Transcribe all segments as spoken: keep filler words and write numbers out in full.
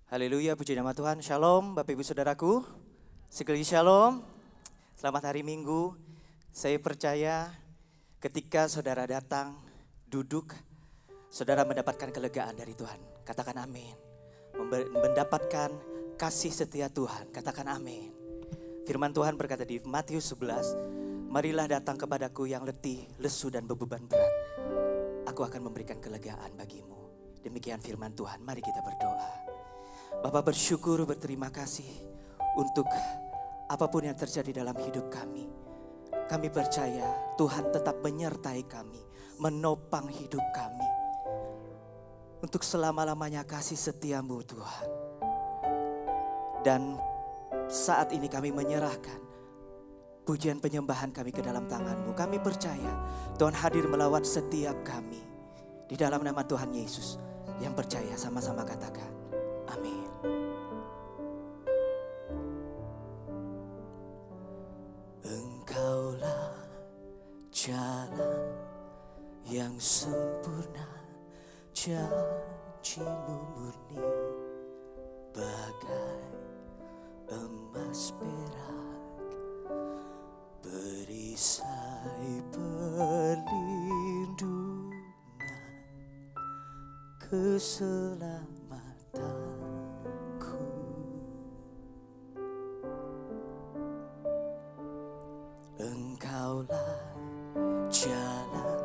Haleluya, puji nama Tuhan. Shalom Bapak Ibu Saudaraku. Sekali lagi shalom. Selamat hari Minggu. Saya percaya ketika saudara datang, duduk, saudara mendapatkan kelegaan dari Tuhan. Katakan amin. Mendapatkan kasih setia Tuhan. Katakan amin. Firman Tuhan berkata di Matius sebelas, marilah datang kepadaku yang letih, lesu dan bebeban berat. Aku akan memberikan kelegaan bagimu. Demikian firman Tuhan. Mari kita berdoa. Bapak bersyukur, berterima kasih untuk apapun yang terjadi dalam hidup kami. Kami percaya Tuhan tetap menyertai kami, menopang hidup kami. Untuk selama-lamanya kasih setiamu Tuhan. Dan saat ini kami menyerahkan pujian penyembahan kami ke dalam tangan-Mu. Kami percaya Tuhan hadir melawat setiap kami. Di dalam nama Tuhan Yesus, yang percaya sama-sama katakan amin. Engkaulah jalan yang sempurna, janji-Mu murni bagai emas perak, perisai perlindungan, keselamatanku. Engkaulah jalan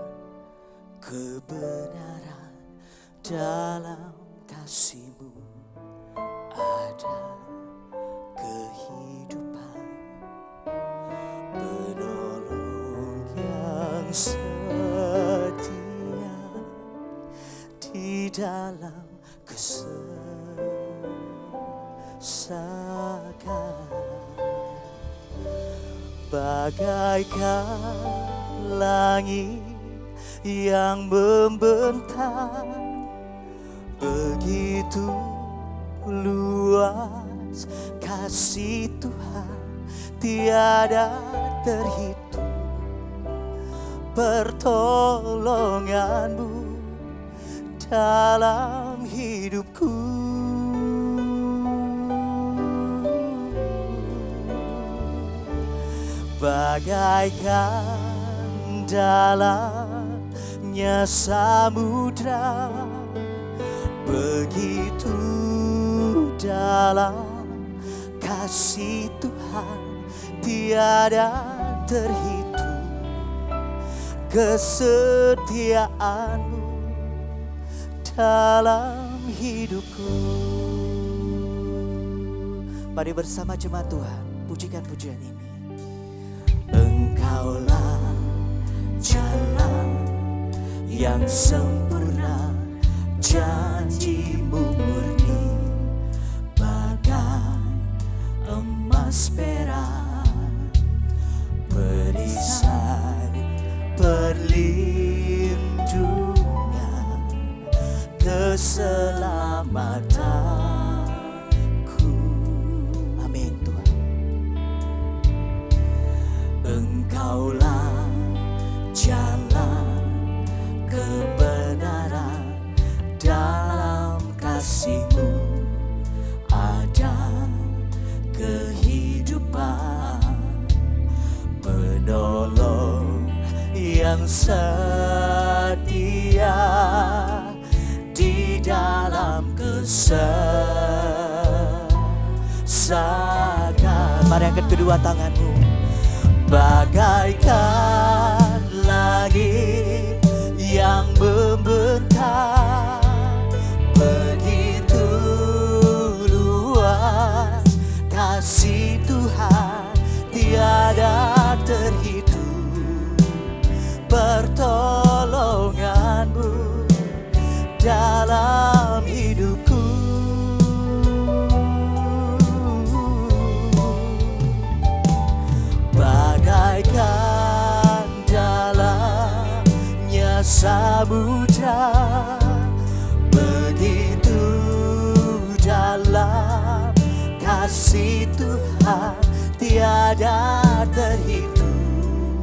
kebenaran, dalam kasih-Mu ada kehidupan, penolong yang setia di dalam kesesakan. Bagaikan langit yang membentang, begitu luas kasih Tuhan, tiada terhitung. Pertolongan-Mu dalam hidupku, bagaikan dalamnya samudra, begitu dalam kasih Tuhan, tiada terhitung. Kesetiaan-Mu dalam hidupku. Mari bersama jemaat Tuhan pujikan pujian ini. Engkaulah jalan yang sempurna, janji-Mu murni bagai emas perak, perisai perlindungan, keselamatanku. Amin Tuhan. Engkaulah jalan kebenaran, dalam kasih-Mu ada kehidupan, penolong yang setia di dalam kesesakan. Mari angkat kedua tangan-Mu. Bagaikan langit yang membentang, begitu luas kasih Tuhan, tiada terhitung. Pertolongan-Mu dalam hidupku, bagaikan dalamnya samudra, begitu dalam kasih Tuhan, tiada terhitung.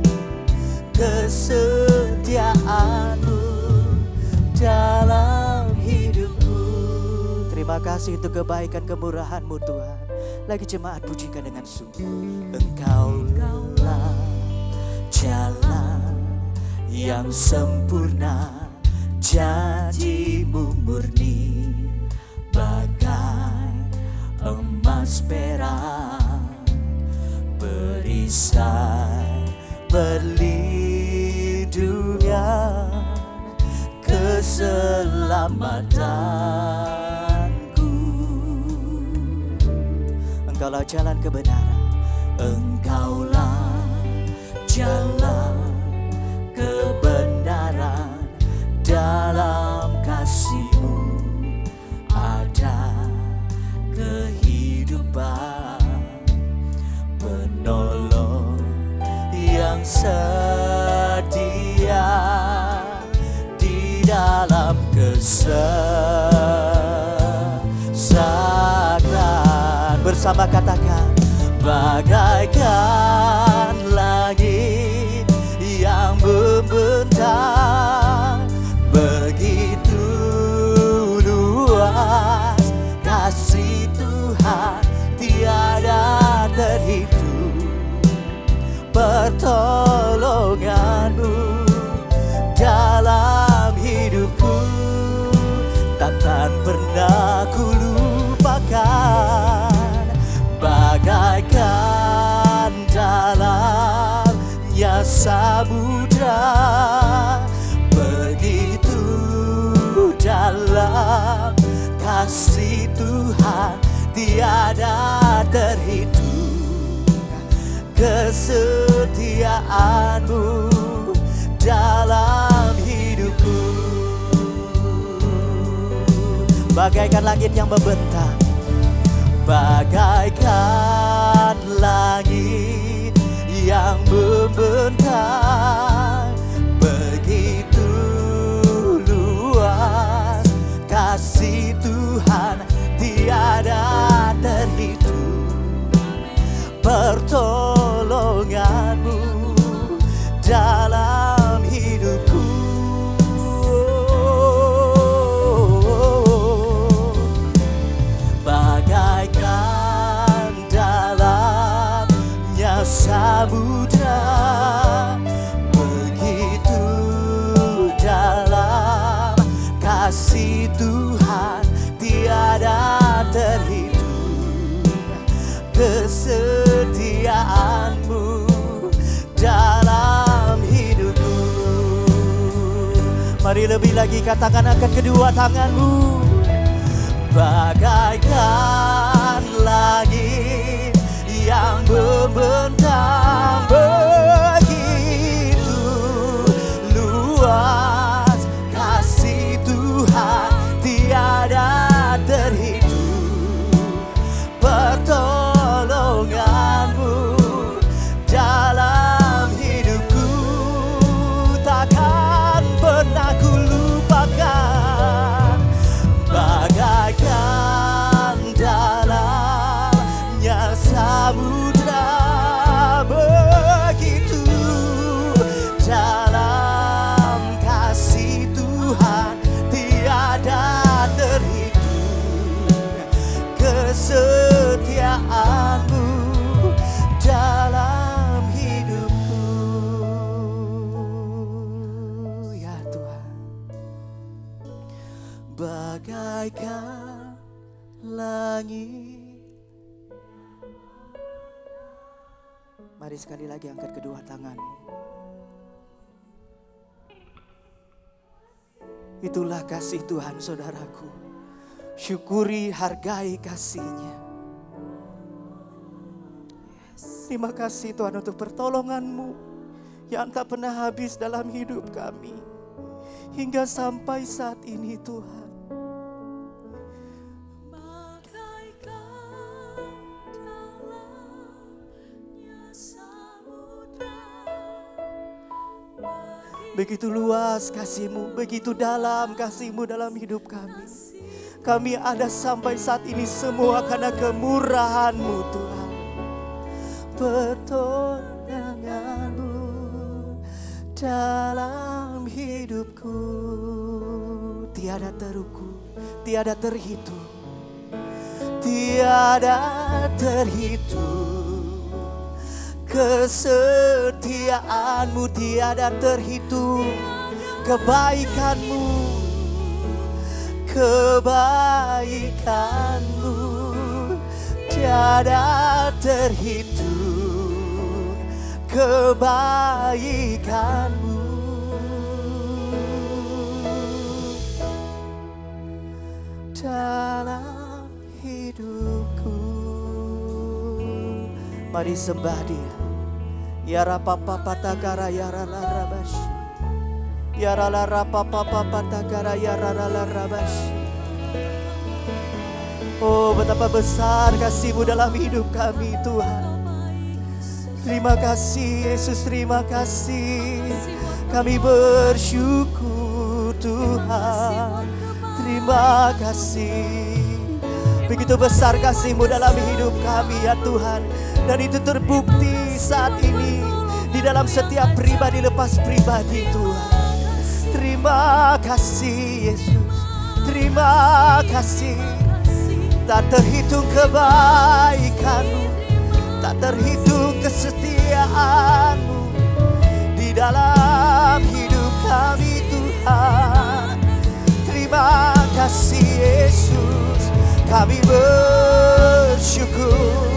Kesetiaan-Mu dalam hidupku. Terima kasih untuk kebaikan kemurahan-Mu Tuhan. Lagi jemaat pujikan dengan sungguh. Engkaulah jalan yang sempurna, janji-Mu murni bagai emas perak, perisai perlindungan, keselamatanku. Engkaulah jalan kebenaran, Engkaulah jalan kebenaran, dalam kasih-Mu ada kehidupan, penolong yang setia di dalam kesesakan. Bersama katakan, bagaikan langit yang membentang, begitu luas kasih Tuhan tiada terhitung. Pertolongan-Mu dalam hidupku takkan pernah ku lupakan. Bagaikan dalamnya samudra, begitu dalam kasih Tuhan tiada terhitung. Kesetiaan-Mu dalam hidupku bagaikan langit yang membentang, bagaikan langit yang membentang, begitu luas kasih Tuhan tiada terhitung. Pertolongan-Mu dalam hidupku bagaikan dalamnya samudra, begitu dalam kasih Tuhan tiada terhitung. Kesetiaan-Mu dalam hidupku. Mari lebih lagi katakan, angkat kedua tanganmu. Bagaikan langit yang membentang, begitu luas kasih Tuhan tiada terhitung. Pertolongan-Mu dalam hidupku takkan pernah ku lupakan. Bagaikan dalamnya samudra, begitu dalam kasih Tuhan tiada terhitung. Kesetiaan-Mu dalam hidupku, ya Tuhan. Bagaikan langit. Mari sekali lagi angkat kedua tanganmu. Itulah kasih Tuhan saudaraku. Syukuri, hargai kasih-Nya. Terima kasih Tuhan untuk pertolongan-Mu yang tak pernah habis dalam hidup kami hingga sampai saat ini Tuhan. Begitu luas kasih-Mu, begitu dalam kasih-Mu dalam hidup kami. Kami ada sampai saat ini semua karena kemurahan-Mu Tuhan. Pertolongan-Mu dalam hidupku tiada terukur, tiada terhitung. tiada terhitung, kesetiaanmu tiada terhitung, kebaikanmu, kebaikanmu tiada terhitung, kebaikanmu dalam hidupku. Mari sembah Dia. Ya rapa patakara ya rala rabash, ya rala rapa patakara ya rala rabash. Oh, betapa besar kasih-Mu dalam hidup kami, Tuhan. Terima kasih Yesus, terima kasih. Kami bersyukur Tuhan. Terima kasih. Begitu besar kasih-Mu dalam hidup kami ya Tuhan. Dan itu terbukti saat ini di dalam setiap pribadi lepas pribadi Tuhan. Terima kasih Yesus, terima kasih. Tak terhitung kebaikan-Mu, tak terhitung kesetiaan-Mu di dalam hidup kami Tuhan. Terima kasih Yesus, kami bersyukur.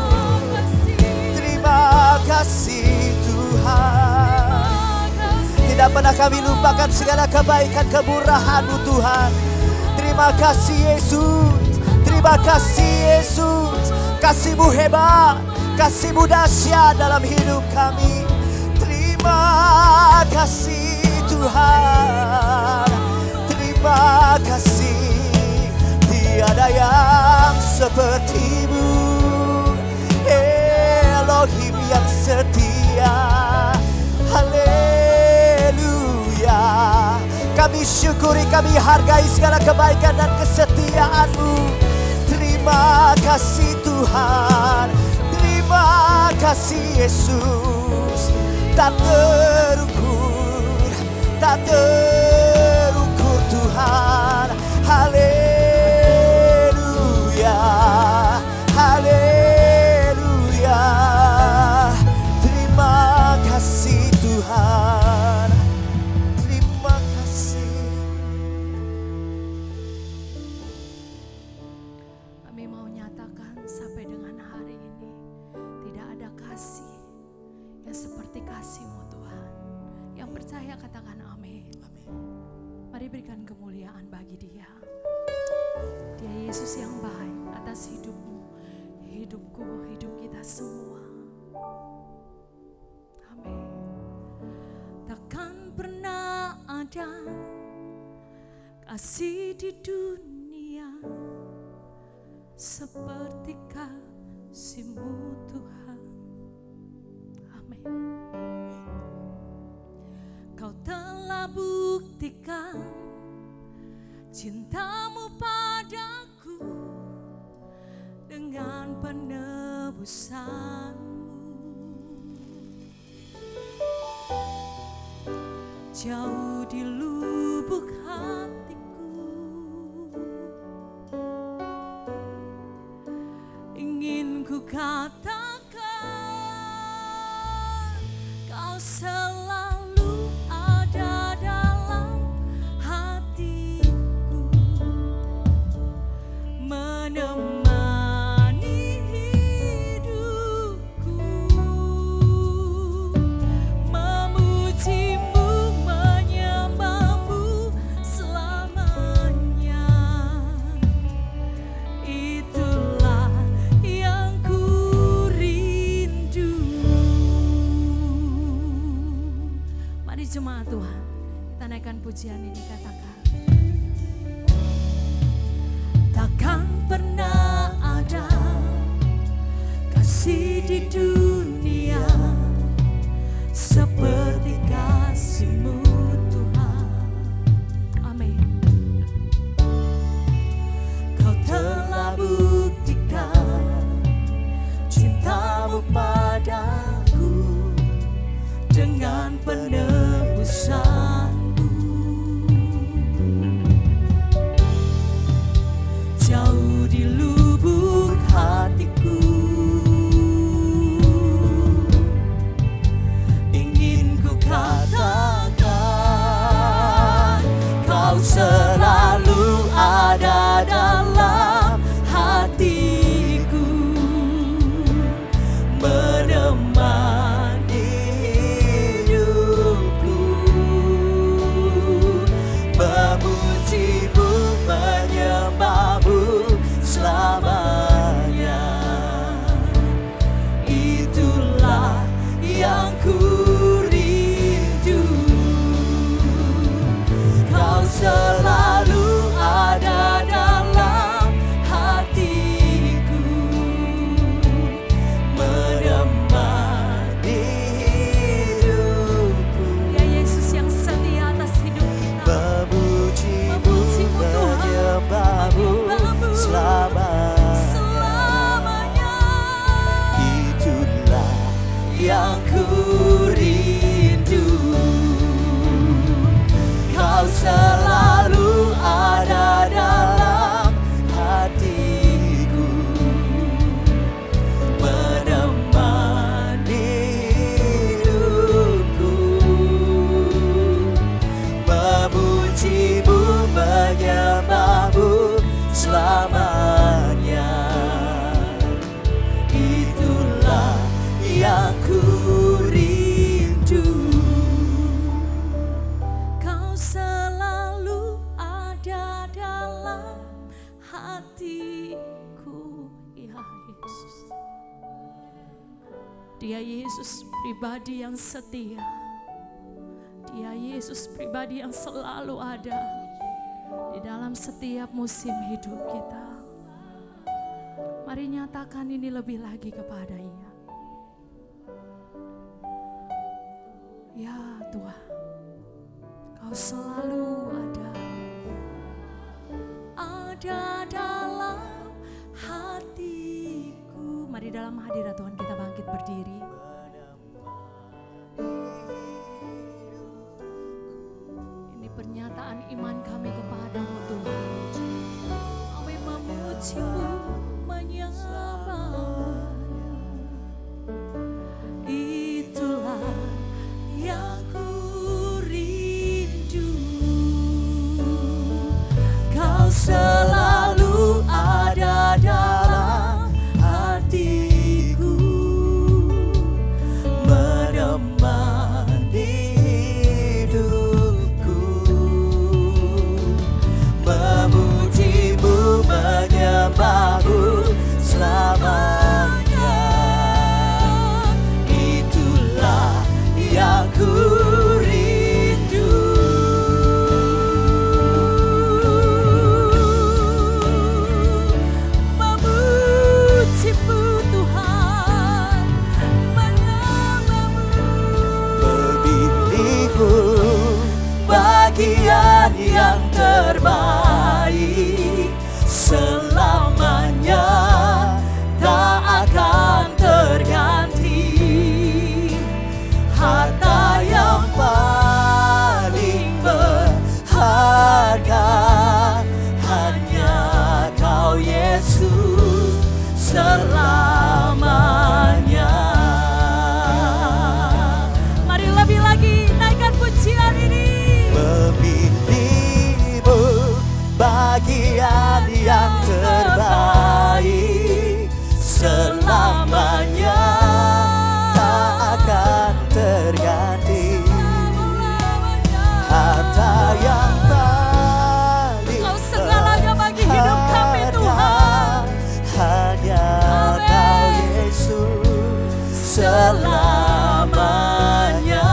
Terima kasih Tuhan. Tidak pernah kami lupakan segala kebaikan kemurahan-Mu Tuhan. Terima kasih Yesus, terima kasih Yesus. Kasih-Mu hebat, kasih-Mu dahsyat dalam hidup kami. Terima kasih Tuhan, terima kasih. Tiada yang seperti-Mu, Elohim yang setia. Haleluya. Kami syukuri, kami hargai segala kebaikan dan kesetiaan-Mu. Terima kasih Tuhan, terima kasih Yesus. Tak terukur, tak terukur Tuhan. Haleluya, haleluya. Terima kasih Tuhan, terima kasih. Kami mau nyatakan sampai dengan hari ini, tidak ada kasih yang seperti kasih-Mu Tuhan. Yang percaya katakan amin. Amin. Mari berikan kemuliaan bagi Dia. Dia Yesus yang baik atas hidupmu, hidupku, hidup kita semua. Amin. Takkan pernah ada kasih di dunia seperti kasih-Mu Tuhan. Amin. Kau telah buktikan cinta-Mu padaku dengan penebusan-Mu. Jauh di lubuk hatiku ingin ku katakan, Kau selalu ada dalam hatiku, menemani hidupku, memuji-Mu, menyembah-Mu selamanya. Itulah yang ku rindu. Mari jemaat Tuhan, kita naikkan pujian ini, katakan. Takkan pernah ada kasih di dunia seperti kasih-Mu Tuhan. Amin. Kau telah buktikan cinta-Mu padaku dengan penebusan-Mu. hatiku, ya Yesus. Dia Yesus pribadi yang setia. Dia Yesus pribadi yang selalu ada di dalam setiap musim hidup kita. Mari nyatakan ini lebih lagi kepada Ia. Ya Tuhan, Kau selalu ada. Ada dalam hatiku. Mari dalam hadirat Tuhan kita bangkit berdiri. Ini pernyataan iman kami kepada-Mu Tuhan. Kami memuji-Mu, menyembah-Mu. Itulah yang ku rindu. Kau selalu ada dalam hatiku, menemani hidupku, memuji-Mu, menyembah-Mu selamanya. Itulah yang ku rindu. Memuji-Mu Tuhan, menyembah-Mu. Memilih-Mu bagian yang terbaik, selamanya tak akan terganti. Harta yang paling berharga hanya Kau Yesus selamanya. Mari lebih lagi naikkan pujian ini. Memilih-Mu bagian yang terbaik, selamanya tak akan terganti. Harta yang paling Kau segalanya bagi hidup kami Tuhan, hanya Kau Yesus selamanya.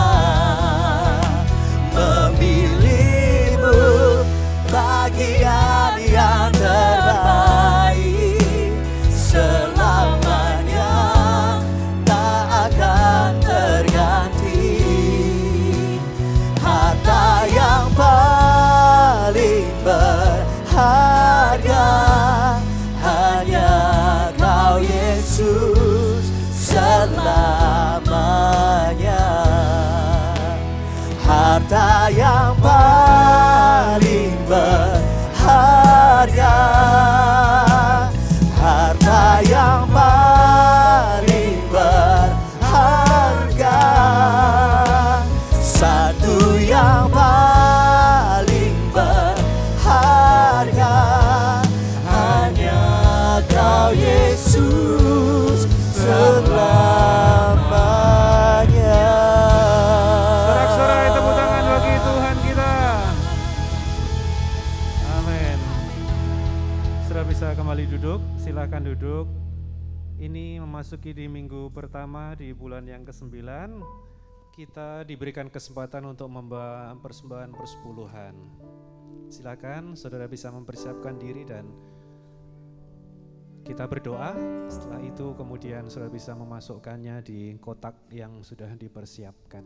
Memilih-Mu bagian yang terbaik, selamanya tak akan terganti. Harta yang paling berharga hanya Kau Yesus selamanya. Harta yang paling berharga, harta yang paling berharga, satu yang paling berharga hanya Kau Yesus selamanya. Sorak-sorai tepuk tangan bagi Tuhan kita. Amin. Sudah bisa kembali duduk, silakan duduk. Ini memasuki di minggu pertama di bulan yang kesembilan. Kita diberikan kesempatan untuk membawa persembahan persepuluhan. Silakan saudara bisa mempersiapkan diri dan kita berdoa. Setelah itu kemudian saudara bisa memasukkannya di kotak yang sudah dipersiapkan.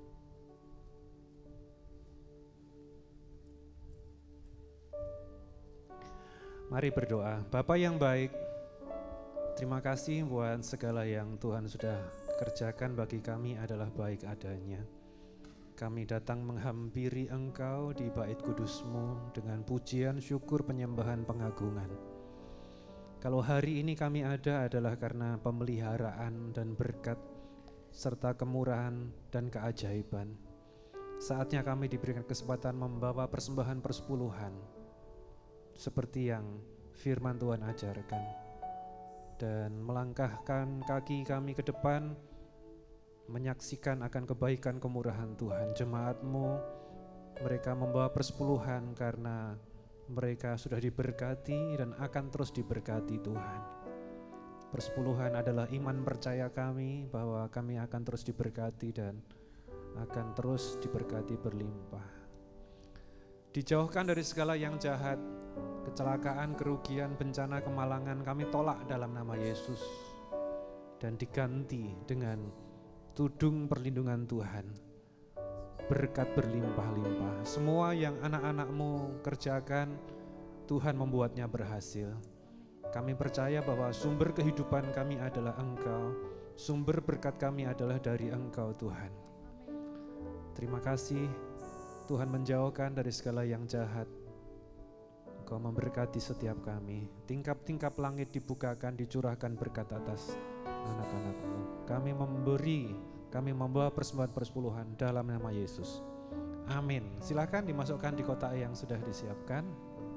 Mari berdoa. Bapa yang baik, terima kasih buat segala yang Tuhan sudah kerjakan bagi kami adalah baik adanya. Kami datang menghampiri Engkau di bait kudus-Mu dengan pujian, syukur, penyembahan, pengagungan. Kalau hari ini kami ada adalah karena pemeliharaan dan berkat serta kemurahan dan keajaiban. Saatnya kami diberikan kesempatan membawa persembahan persepuluhan seperti yang firman Tuhan ajarkan, dan melangkahkan kaki kami ke depan menyaksikan akan kebaikan kemurahan Tuhan. Jemaat-Mu mereka membawa persepuluhan karena Mereka sudah diberkati dan akan terus diberkati Tuhan. Persepuluhan adalah iman percaya kami bahwa kami akan terus diberkati dan akan terus diberkati berlimpah. Dijauhkan dari segala yang jahat, kecelakaan, kerugian, bencana, kemalangan kami tolak dalam nama Yesus. Dan diganti dengan tudung perlindungan Tuhan. Berkat berlimpah-limpah. Semua yang anak-anak-Mu kerjakan, Tuhan membuatnya berhasil. Kami percaya bahwa sumber kehidupan kami adalah Engkau, sumber berkat kami adalah dari Engkau Tuhan. Terima kasih Tuhan menjauhkan dari segala yang jahat. Engkau memberkati setiap kami. Tingkap-tingkap langit dibukakan, dicurahkan berkat atas anak-anak-Mu. Kami memberi, kami membawa persembahan persepuluhan dalam nama Yesus. Amin. Silakan dimasukkan di kotak yang sudah disiapkan.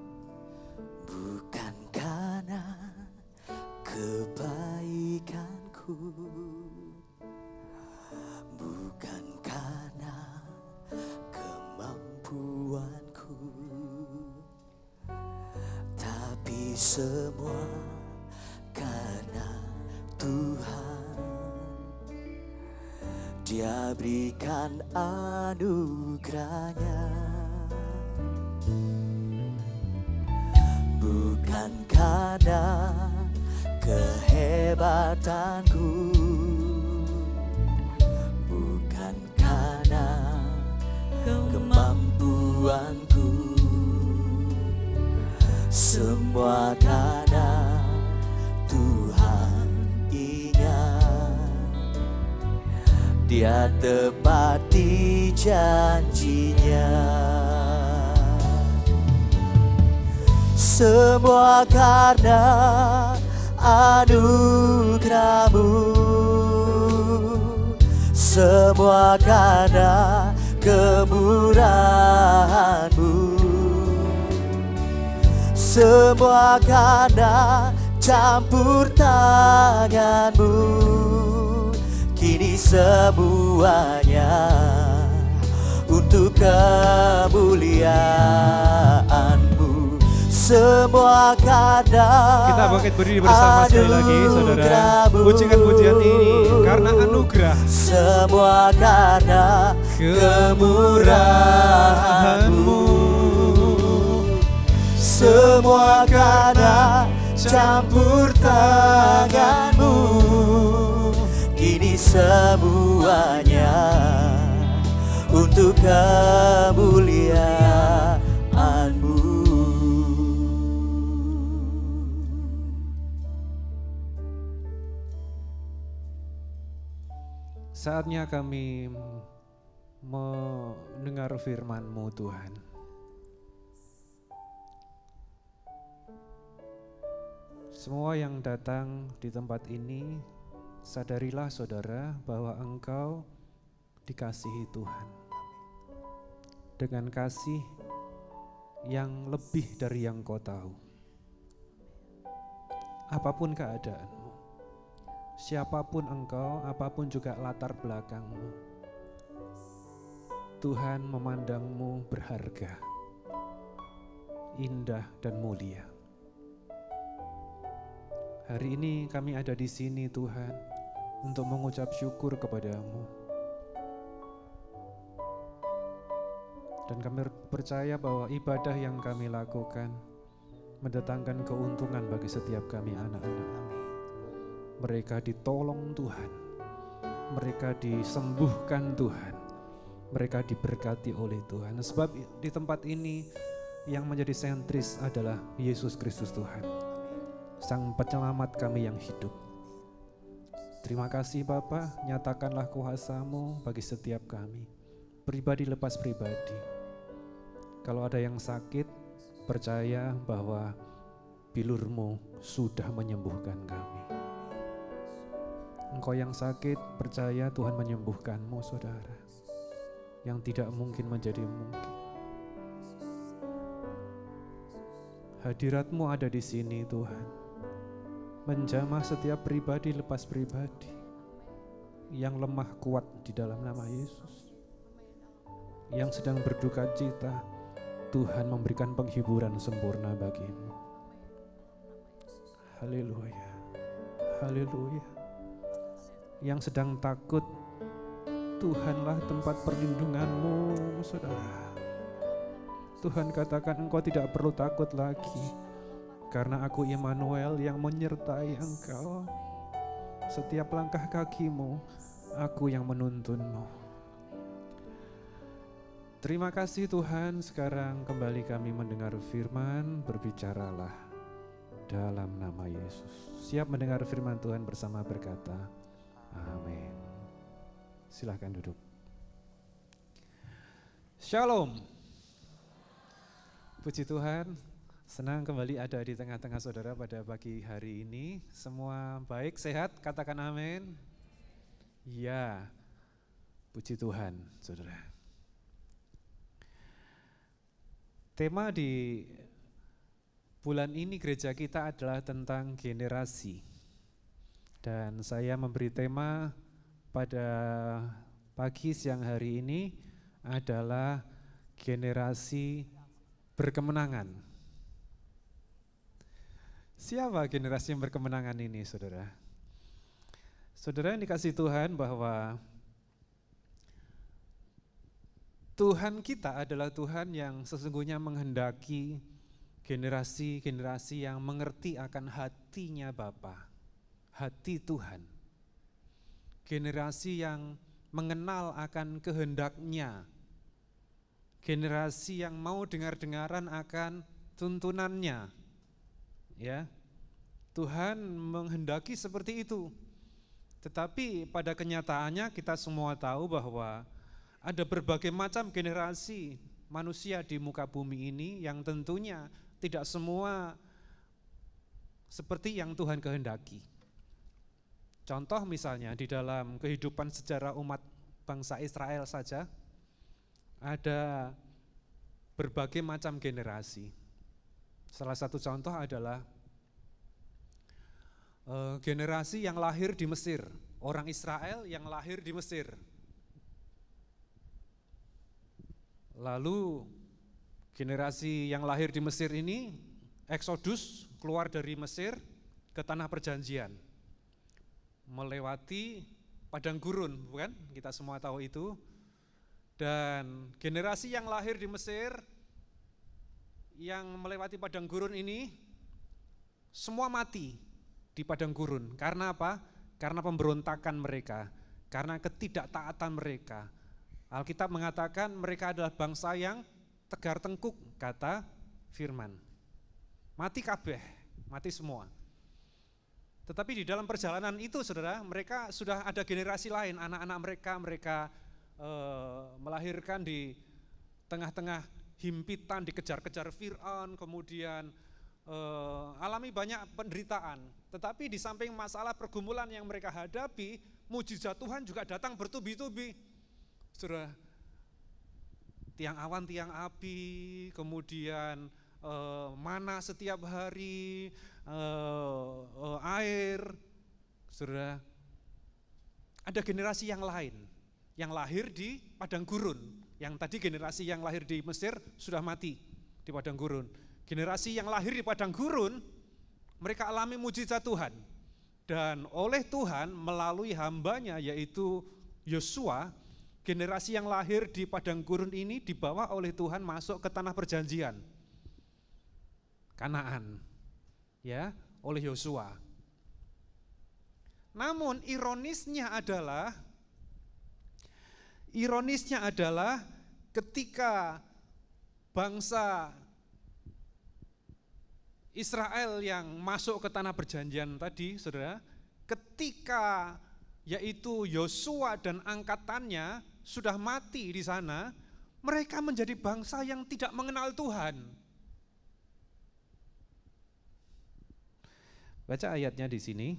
Bukan karena kebaikanku, bukan karena kemampuanku, tapi semua karena Tuhan. Dia berikan anugerahnya. Bukan karena kehebatanku, bukan karena kemampuanku, semua karena Tuhan ingat. Dia tepati janjinya. Semua karena anugerah-Mu, semua karena kemurahan-Mu, semua karena campur tangan-Mu. Kini semuanya untuk kemuliaan-Mu. Semua karena kita bangkit berdiri bersama sekali lagi, saudara. Pujikan pujian ini karena anugerah. Semua karena kemurahan-Mu, semua karena campur tangan-Mu. Kini semuanya untuk kemuliaan-Mu. Saatnya kami mendengar firman-Mu Tuhan. Semua yang datang di tempat ini, sadarilah saudara bahwa engkau dikasihi Tuhan. Dengan kasih yang lebih dari yang kau tahu. Apapun keadaanmu. Siapapun engkau, apapun juga latar belakangmu, Tuhan memandangmu berharga, indah dan mulia. Hari ini kami ada di sini Tuhan, untuk mengucap syukur kepadamu. Dan kami percaya bahwa ibadah yang kami lakukan mendatangkan keuntungan bagi setiap kami anak-anak. Mereka ditolong Tuhan, mereka disembuhkan Tuhan, mereka diberkati oleh Tuhan. Sebab di tempat ini yang menjadi sentris adalah Yesus Kristus Tuhan, Sang Penyelamat kami yang hidup. Terima kasih Bapa, nyatakanlah kuasa-Mu bagi setiap kami, pribadi lepas pribadi. Kalau ada yang sakit, percaya bahwa bilur-Mu sudah menyembuhkan kami. Engkau yang sakit, percaya Tuhan menyembuhkan-Mu, saudara. Yang tidak mungkin menjadi mungkin. Hadirat-Mu ada di sini Tuhan. Menjamah setiap pribadi lepas pribadi. Yang lemah kuat di dalam nama Yesus. Yang sedang berduka cita, Tuhan memberikan penghiburan sempurna bagimu. Haleluya, haleluya. Yang sedang takut, Tuhanlah tempat perlindunganmu, saudara. Tuhan katakan engkau tidak perlu takut lagi, karena aku Immanuel yang menyertai engkau. Setiap langkah kakimu, aku yang menuntunmu. Terima kasih Tuhan, sekarang kembali kami mendengar firman, berbicaralah dalam nama Yesus. Siap mendengar firman Tuhan bersama berkata, amin. Silahkan duduk. Shalom. Puji Tuhan, senang kembali ada di tengah-tengah saudara pada pagi hari ini. Semua baik, sehat, katakan amin. Ya, puji Tuhan saudara. Tema di bulan ini gereja kita adalah tentang generasi. Dan saya memberi tema pada pagi siang hari ini adalah generasi berkemenangan. Siapa generasi yang berkemenangan ini, saudara? Saudara yang dikasihi Tuhan, bahwa Tuhan kita adalah Tuhan yang sesungguhnya menghendaki generasi-generasi yang mengerti akan hatinya Bapa, hati Tuhan. Generasi yang mengenal akan kehendaknya, generasi yang mau dengar-dengaran akan tuntunannya. Ya, Tuhan menghendaki seperti itu. Tetapi pada kenyataannya kita semua tahu bahwa ada berbagai macam generasi manusia di muka bumi ini yang tentunya tidak semua seperti yang Tuhan kehendaki. Contoh misalnya di dalam kehidupan sejarah umat bangsa Israel saja, ada berbagai macam generasi. Salah satu contoh adalah uh, generasi yang lahir di Mesir, orang Israel yang lahir di Mesir. Lalu generasi yang lahir di Mesir ini eksodus keluar dari Mesir ke tanah perjanjian, melewati padang gurun, bukan? Kita semua tahu itu. Dan generasi yang lahir di Mesir, yang melewati padang gurun ini, semua mati di padang gurun. Karena apa? Karena pemberontakan mereka, karena ketidaktaatan mereka. Alkitab mengatakan mereka adalah bangsa yang tegar tengkuk, kata firman. Mati kabeh, mati semua. Tetapi di dalam perjalanan itu, saudara, mereka sudah ada generasi lain, anak-anak mereka, mereka Uh, melahirkan di tengah-tengah himpitan, dikejar-kejar Fir'aun, kemudian uh, alami banyak penderitaan. Tetapi di samping masalah pergumulan yang mereka hadapi, mujizat Tuhan juga datang bertubi-tubi. Saudara, tiang awan, tiang api, kemudian uh, mana setiap hari, uh, uh, air. Saudara, ada generasi yang lain yang lahir di padang gurun. Yang tadi generasi yang lahir di Mesir sudah mati di padang gurun. Generasi yang lahir di padang gurun, mereka alami mujizat Tuhan. Dan oleh Tuhan melalui hambanya yaitu Yosua, generasi yang lahir di padang gurun ini dibawa oleh Tuhan masuk ke tanah perjanjian, Kanaan, ya, oleh Yosua. Namun ironisnya adalah Ironisnya adalah ketika bangsa Israel yang masuk ke tanah perjanjian tadi, saudara, ketika yaitu Yosua dan angkatannya sudah mati di sana, mereka menjadi bangsa yang tidak mengenal Tuhan. Baca ayatnya di sini.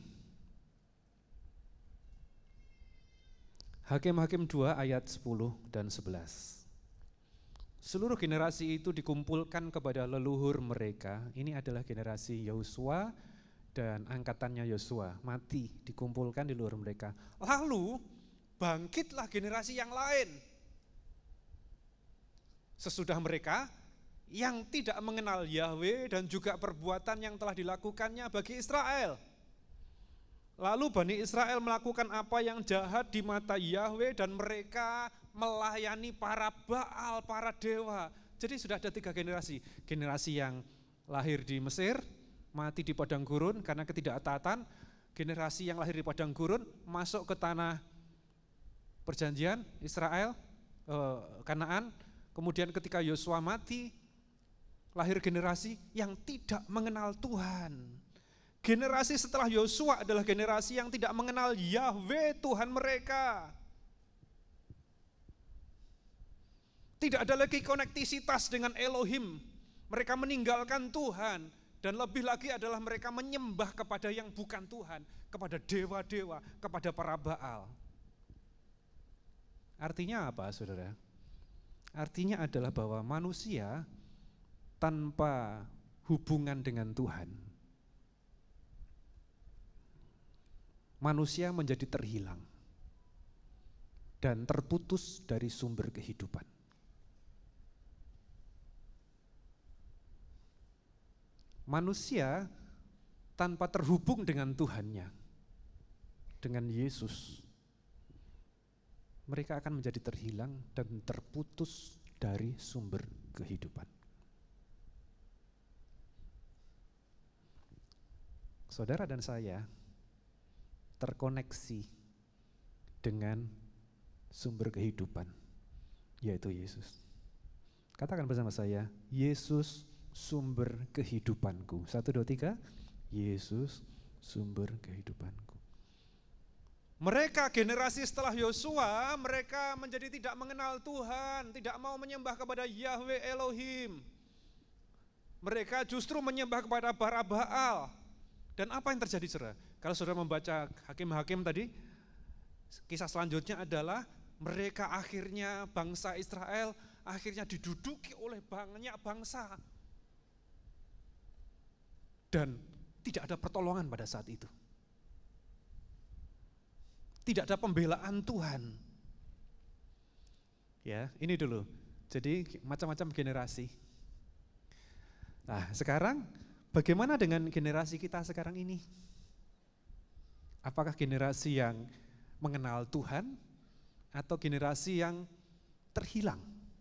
Hakim-Hakim dua ayat sepuluh dan sebelas. Seluruh generasi itu dikumpulkan kepada leluhur mereka. Ini adalah generasi Yosua dan angkatannya Yosua. Mati, dikumpulkan di leluhur mereka. Lalu bangkitlah generasi yang lain. Sesudah mereka, yang tidak mengenal Yahweh dan juga perbuatan yang telah dilakukannya bagi Israel. Lalu Bani Israel melakukan apa yang jahat di mata Yahweh dan mereka melayani para Baal, para dewa. Jadi sudah ada tiga generasi. Generasi yang lahir di Mesir, mati di padang gurun karena ketidaktaatan. Generasi yang lahir di padang gurun masuk ke tanah perjanjian Israel, eh, Kanaan. Kemudian ketika Yosua mati, lahir generasi yang tidak mengenal Tuhan. Generasi setelah Yosua adalah generasi yang tidak mengenal Yahweh Tuhan mereka. Tidak ada lagi konektisitas dengan Elohim. Mereka meninggalkan Tuhan. Dan lebih lagi adalah mereka menyembah kepada yang bukan Tuhan, kepada dewa-dewa, kepada para Baal. Artinya apa, saudara? Artinya adalah bahwa manusia tanpa hubungan dengan Tuhan, manusia menjadi terhilang dan terputus dari sumber kehidupan. Manusia tanpa terhubung dengan Tuhannya, dengan Yesus, mereka akan menjadi terhilang dan terputus dari sumber kehidupan. Saudara dan saya terkoneksi dengan sumber kehidupan, yaitu Yesus. Katakan bersama saya, Yesus sumber kehidupanku. Satu, dua, tiga. Yesus sumber kehidupanku. Mereka generasi setelah Yosua, mereka menjadi tidak mengenal Tuhan, tidak mau menyembah kepada Yahweh Elohim. Mereka justru menyembah kepada para Baal. Dan apa yang terjadi, saudara? Kalau saudara membaca Hakim-Hakim tadi, kisah selanjutnya adalah mereka akhirnya, bangsa Israel akhirnya diduduki oleh banyak bangsa. Dan tidak ada pertolongan pada saat itu. Tidak ada pembelaan Tuhan. Ya, ini dulu. Jadi macam-macam generasi. Nah, sekarang bagaimana dengan generasi kita sekarang ini? Apakah generasi yang mengenal Tuhan atau generasi yang terhilang?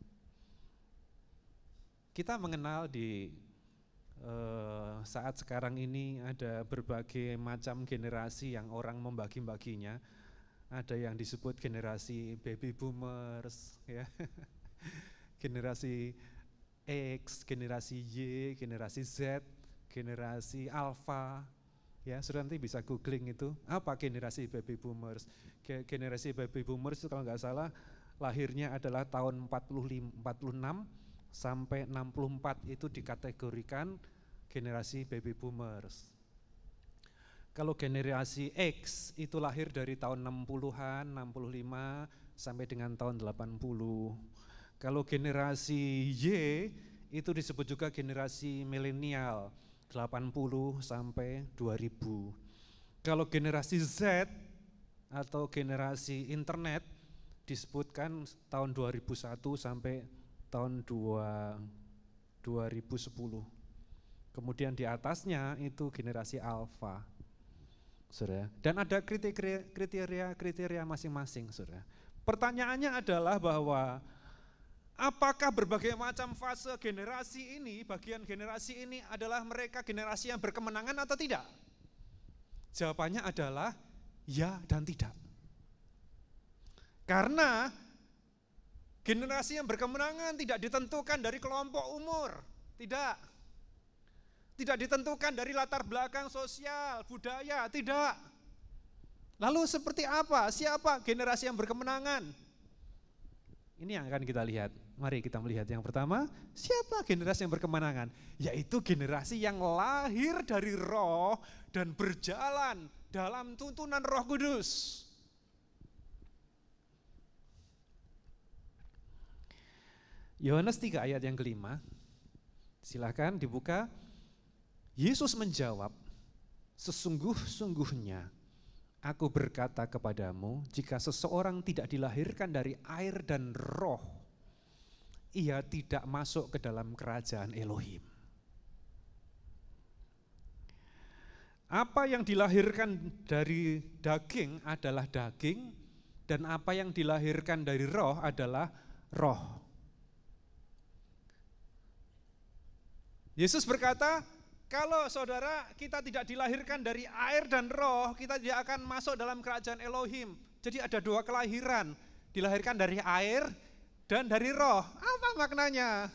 Kita mengenal di Uh, saat sekarang ini ada berbagai macam generasi yang orang membagi-baginya. Ada yang disebut generasi baby boomers, ya. Generasi X, generasi Y, generasi Z, generasi Alpha. Ya, sudah nanti bisa googling itu apa generasi baby boomers. Generasi baby boomers itu kalau nggak salah lahirnya adalah tahun empat puluh lima, empat puluh enam sampai enam puluh empat, itu dikategorikan generasi baby boomers. Kalau generasi X itu lahir dari tahun enam puluhan, enam puluh lima sampai dengan tahun delapan puluh. Kalau generasi Y itu disebut juga generasi milenial, delapan puluh sampai dua ribu. Kalau generasi Z atau generasi internet disebutkan tahun dua ribu satu sampai tahun dua ribu sepuluh. Kemudian di atasnya itu generasi alfa, saudara. Dan ada kriteria-kriteria masing-masing, saudara. Pertanyaannya adalah bahwa apakah berbagai macam fase generasi ini, bagian generasi ini adalah mereka generasi yang berkemenangan atau tidak? Jawabannya adalah ya dan tidak. Karena generasi yang berkemenangan tidak ditentukan dari kelompok umur, tidak. Tidak ditentukan dari latar belakang sosial, budaya, tidak. Lalu seperti apa? Siapa generasi yang berkemenangan? Ini yang akan kita lihat. Mari kita melihat yang pertama, siapa generasi yang berkemenangan? Yaitu generasi yang lahir dari Roh dan berjalan dalam tuntunan Roh Kudus. Yohanes tiga ayat yang kelima, silakan dibuka. Yesus menjawab, sesungguh-sungguhnya aku berkata kepadamu, jika seseorang tidak dilahirkan dari air dan roh, ia tidak masuk ke dalam kerajaan Elohim. Apa yang dilahirkan dari daging adalah daging, dan apa yang dilahirkan dari roh adalah roh. Yesus berkata, kalau saudara kita tidak dilahirkan dari air dan roh, kita tidak akan masuk dalam kerajaan Elohim. Jadi ada dua kelahiran, dilahirkan dari air dan dari roh. Apa maknanya?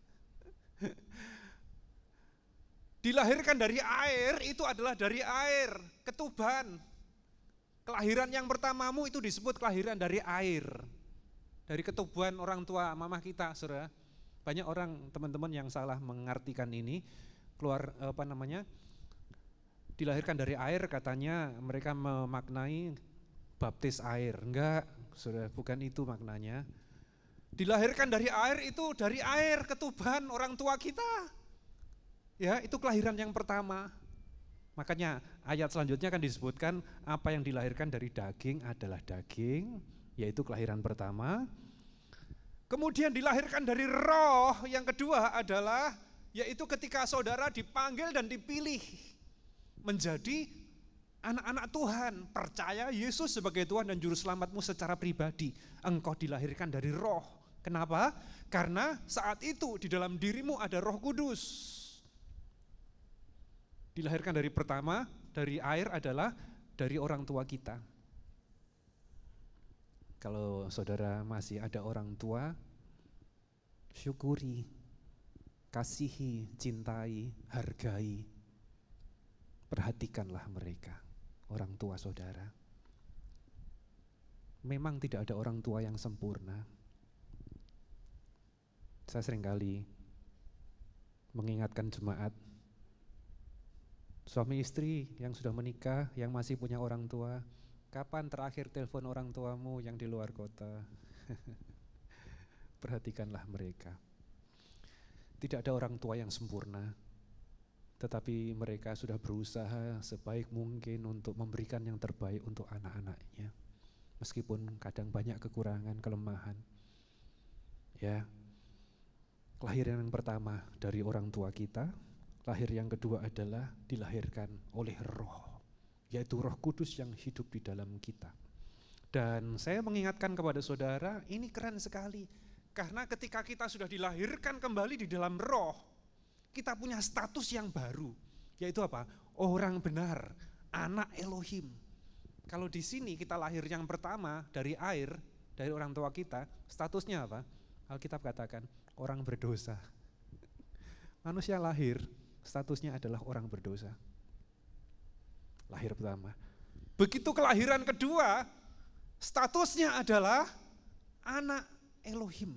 Dilahirkan dari air itu adalah dari air, ketuban. Kelahiran yang pertamamu itu disebut kelahiran dari air. Dari ketuban orang tua mama kita, saudara. Banyak orang, teman-teman yang salah mengartikan ini, keluar apa namanya, dilahirkan dari air katanya mereka memaknai baptis air. Enggak, saudara, bukan itu maknanya. Dilahirkan dari air itu dari air, ketuban orang tua kita. Ya, itu kelahiran yang pertama. Makanya ayat selanjutnya kan disebutkan apa yang dilahirkan dari daging adalah daging, yaitu kelahiran pertama. Kemudian dilahirkan dari roh, yang kedua adalah yaitu ketika saudara dipanggil dan dipilih menjadi anak-anak Tuhan, percaya Yesus sebagai Tuhan dan Juru Selamatmu secara pribadi. Engkau dilahirkan dari roh. Kenapa? Karena saat itu di dalam dirimu ada Roh Kudus. Dilahirkan dari pertama, dari air adalah dari orang tua kita. Kalau saudara masih ada orang tua, syukuri, kasihi, cintai, hargai, perhatikanlah mereka, orang tua saudara. Memang tidak ada orang tua yang sempurna. Saya seringkali mengingatkan jemaat, suami istri yang sudah menikah, yang masih punya orang tua, kapan terakhir telepon orang tuamu yang di luar kota? Perhatikanlah mereka. Tidak ada orang tua yang sempurna, tetapi mereka sudah berusaha sebaik mungkin untuk memberikan yang terbaik untuk anak-anaknya. Meskipun kadang banyak kekurangan, kelemahan. Ya, kelahiran yang pertama dari orang tua kita. Lahir yang kedua adalah dilahirkan oleh roh, yaitu Roh Kudus yang hidup di dalam kita. Dan saya mengingatkan kepada saudara, ini keren sekali. Karena ketika kita sudah dilahirkan kembali di dalam roh, kita punya status yang baru, yaitu apa? Orang benar, anak Elohim. Kalau di sini kita lahir yang pertama dari air, dari orang tua kita, statusnya apa? Alkitab katakan, orang berdosa. Manusia lahir, statusnya adalah orang berdosa. Lahir pertama. Begitu kelahiran kedua, statusnya adalah anak Elohim.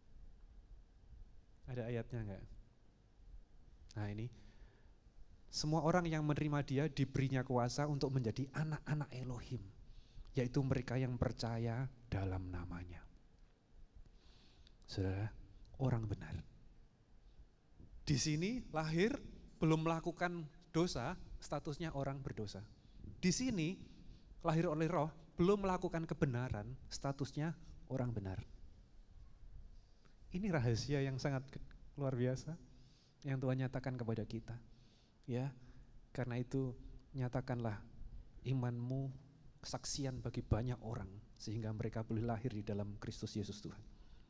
Ada ayatnya enggak? Nah ini, semua orang yang menerima dia diberinya kuasa untuk menjadi anak-anak Elohim, yaitu mereka yang percaya dalam namanya. Saudara, orang benar. Di sini lahir belum melakukan dosa, statusnya orang berdosa. Di sini lahir oleh roh, belum melakukan kebenaran, statusnya orang benar. Ini rahasia yang sangat luar biasa yang Tuhan nyatakan kepada kita. Ya, karena itu nyatakanlah imanmu kesaksian bagi banyak orang sehingga mereka boleh lahir di dalam Kristus Yesus Tuhan.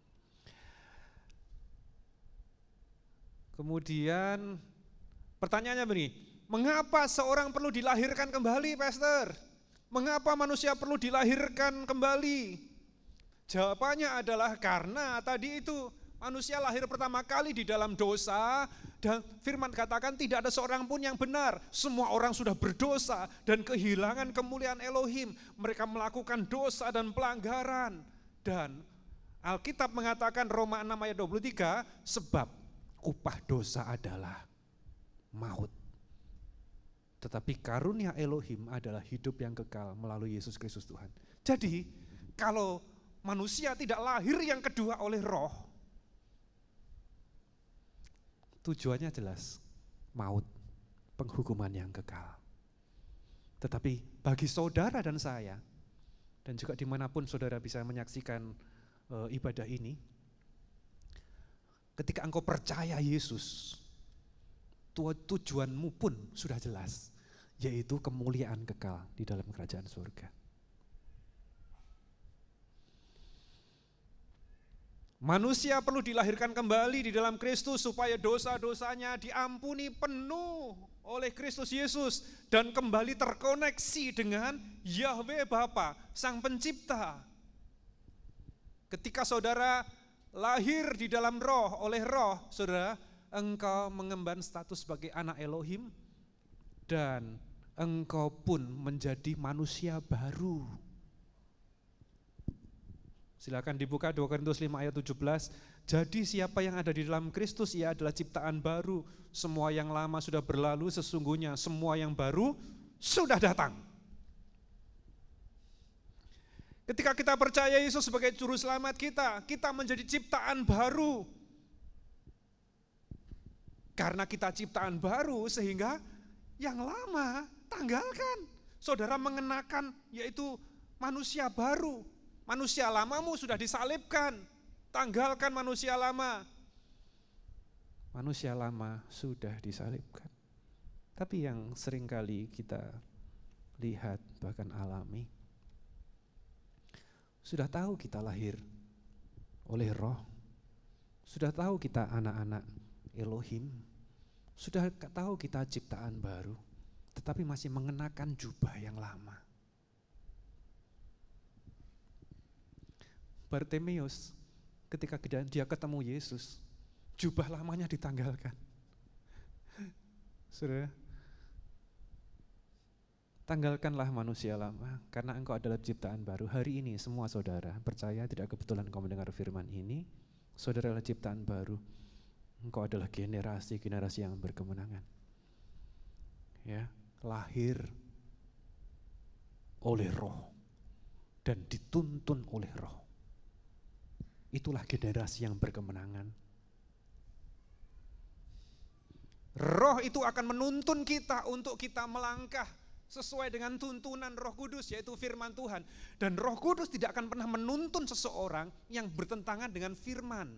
Kemudian pertanyaannya begini, mengapa seorang perlu dilahirkan kembali, Pastor? Mengapa manusia perlu dilahirkan kembali? Jawabannya adalah karena tadi itu manusia lahir pertama kali di dalam dosa, dan firman katakan tidak ada seorang pun yang benar. Semua orang sudah berdosa dan kehilangan kemuliaan Elohim. Mereka melakukan dosa dan pelanggaran. Dan Alkitab mengatakan Roma enam ayat dua puluh tiga, sebab upah dosa adalah maut. Tetapi karunia Elohim adalah hidup yang kekal melalui Yesus Kristus Tuhan. Jadi kalau manusia tidak lahir yang kedua oleh roh, tujuannya jelas, maut, penghukuman yang kekal. Tetapi bagi saudara dan saya, dan juga dimanapun saudara bisa menyaksikan e, ibadah ini, ketika engkau percaya Yesus, tujuanmu pun sudah jelas, yaitu kemuliaan kekal di dalam kerajaan surga. Manusia perlu dilahirkan kembali di dalam Kristus supaya dosa-dosanya diampuni penuh oleh Kristus Yesus dan kembali terkoneksi dengan Yahweh Bapa, Sang Pencipta. Ketika saudara lahir di dalam roh oleh roh, saudara, engkau mengemban status sebagai anak Elohim dan engkau pun menjadi manusia baru. Silakan dibuka dua Korintus lima ayat tujuh belas. Jadi siapa yang ada di dalam Kristus, ia adalah ciptaan baru. Semua yang lama sudah berlalu, sesungguhnya semua yang baru sudah datang. Ketika kita percaya Yesus sebagai juru selamat kita, kita menjadi ciptaan baru. Karena kita ciptaan baru sehingga yang lama tanggalkan. Saudara mengenakan yaitu manusia baru. Manusia lamamu sudah disalibkan, tanggalkan manusia lama. Manusia lama sudah disalibkan. Tapi yang seringkali kita lihat bahkan alami, sudah tahu kita lahir oleh roh, sudah tahu kita anak-anak Elohim, sudah tahu kita ciptaan baru, tetapi masih mengenakan jubah yang lama. Bartimeus ketika dia ketemu Yesus, jubah lamanya ditanggalkan. Saudara, tanggalkanlah manusia lama karena engkau adalah ciptaan baru. Hari ini semua saudara percaya, tidak kebetulan engkau mendengar firman ini, saudara adalah ciptaan baru. Engkau adalah generasi-generasi yang berkemenangan. Ya, lahir oleh roh dan dituntun oleh roh. Itulah generasi yang berkemenangan. Roh itu akan menuntun kita untuk kita melangkah sesuai dengan tuntunan Roh Kudus, yaitu firman Tuhan. Dan Roh Kudus tidak akan pernah menuntun seseorang yang bertentangan dengan firman.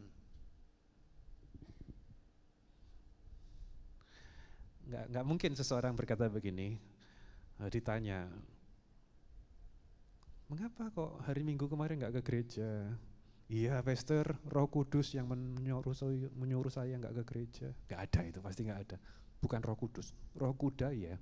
Nggak, nggak mungkin seseorang berkata begini, ditanya, mengapa kok hari Minggu kemarin nggak ke gereja? Iya, Pastor, Roh Kudus yang menyuruh saya, menyuruh saya nggak ke gereja. Nggak ada itu, pasti nggak ada. Bukan Roh Kudus, Roh Kuda ya.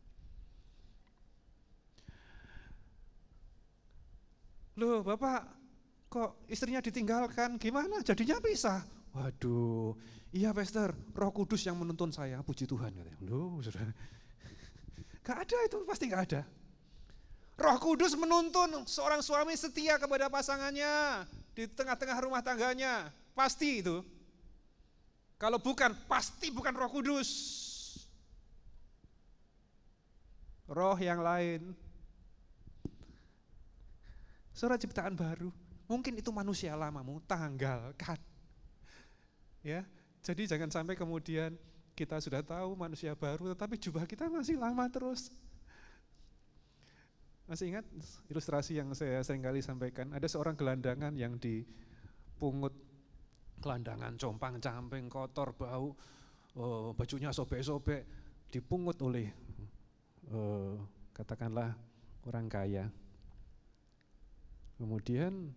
Loh, Bapak, kok istrinya ditinggalkan? Gimana? Jadinya pisah. Waduh, iya Pastor, Roh Kudus yang menuntun saya. Puji Tuhan. Loh, saudara, nggak ada itu, pasti nggak ada. Roh Kudus menuntun seorang suami setia kepada pasangannya di tengah-tengah rumah tangganya, pasti itu. Kalau bukan, pasti bukan Roh Kudus. Roh yang lain. Saudara ciptaan baru, mungkin itu manusia lamamu, tanggalkan. Ya, jadi jangan sampai kemudian kita sudah tahu manusia baru, tetapi jubah kita masih lama terus. Masih ingat ilustrasi yang saya seringkali sampaikan, ada seorang gelandangan yang dipungut, gelandangan compang-camping, kotor, bau, oh, bajunya sobek-sobek, dipungut oleh oh, katakanlah orang kaya. Kemudian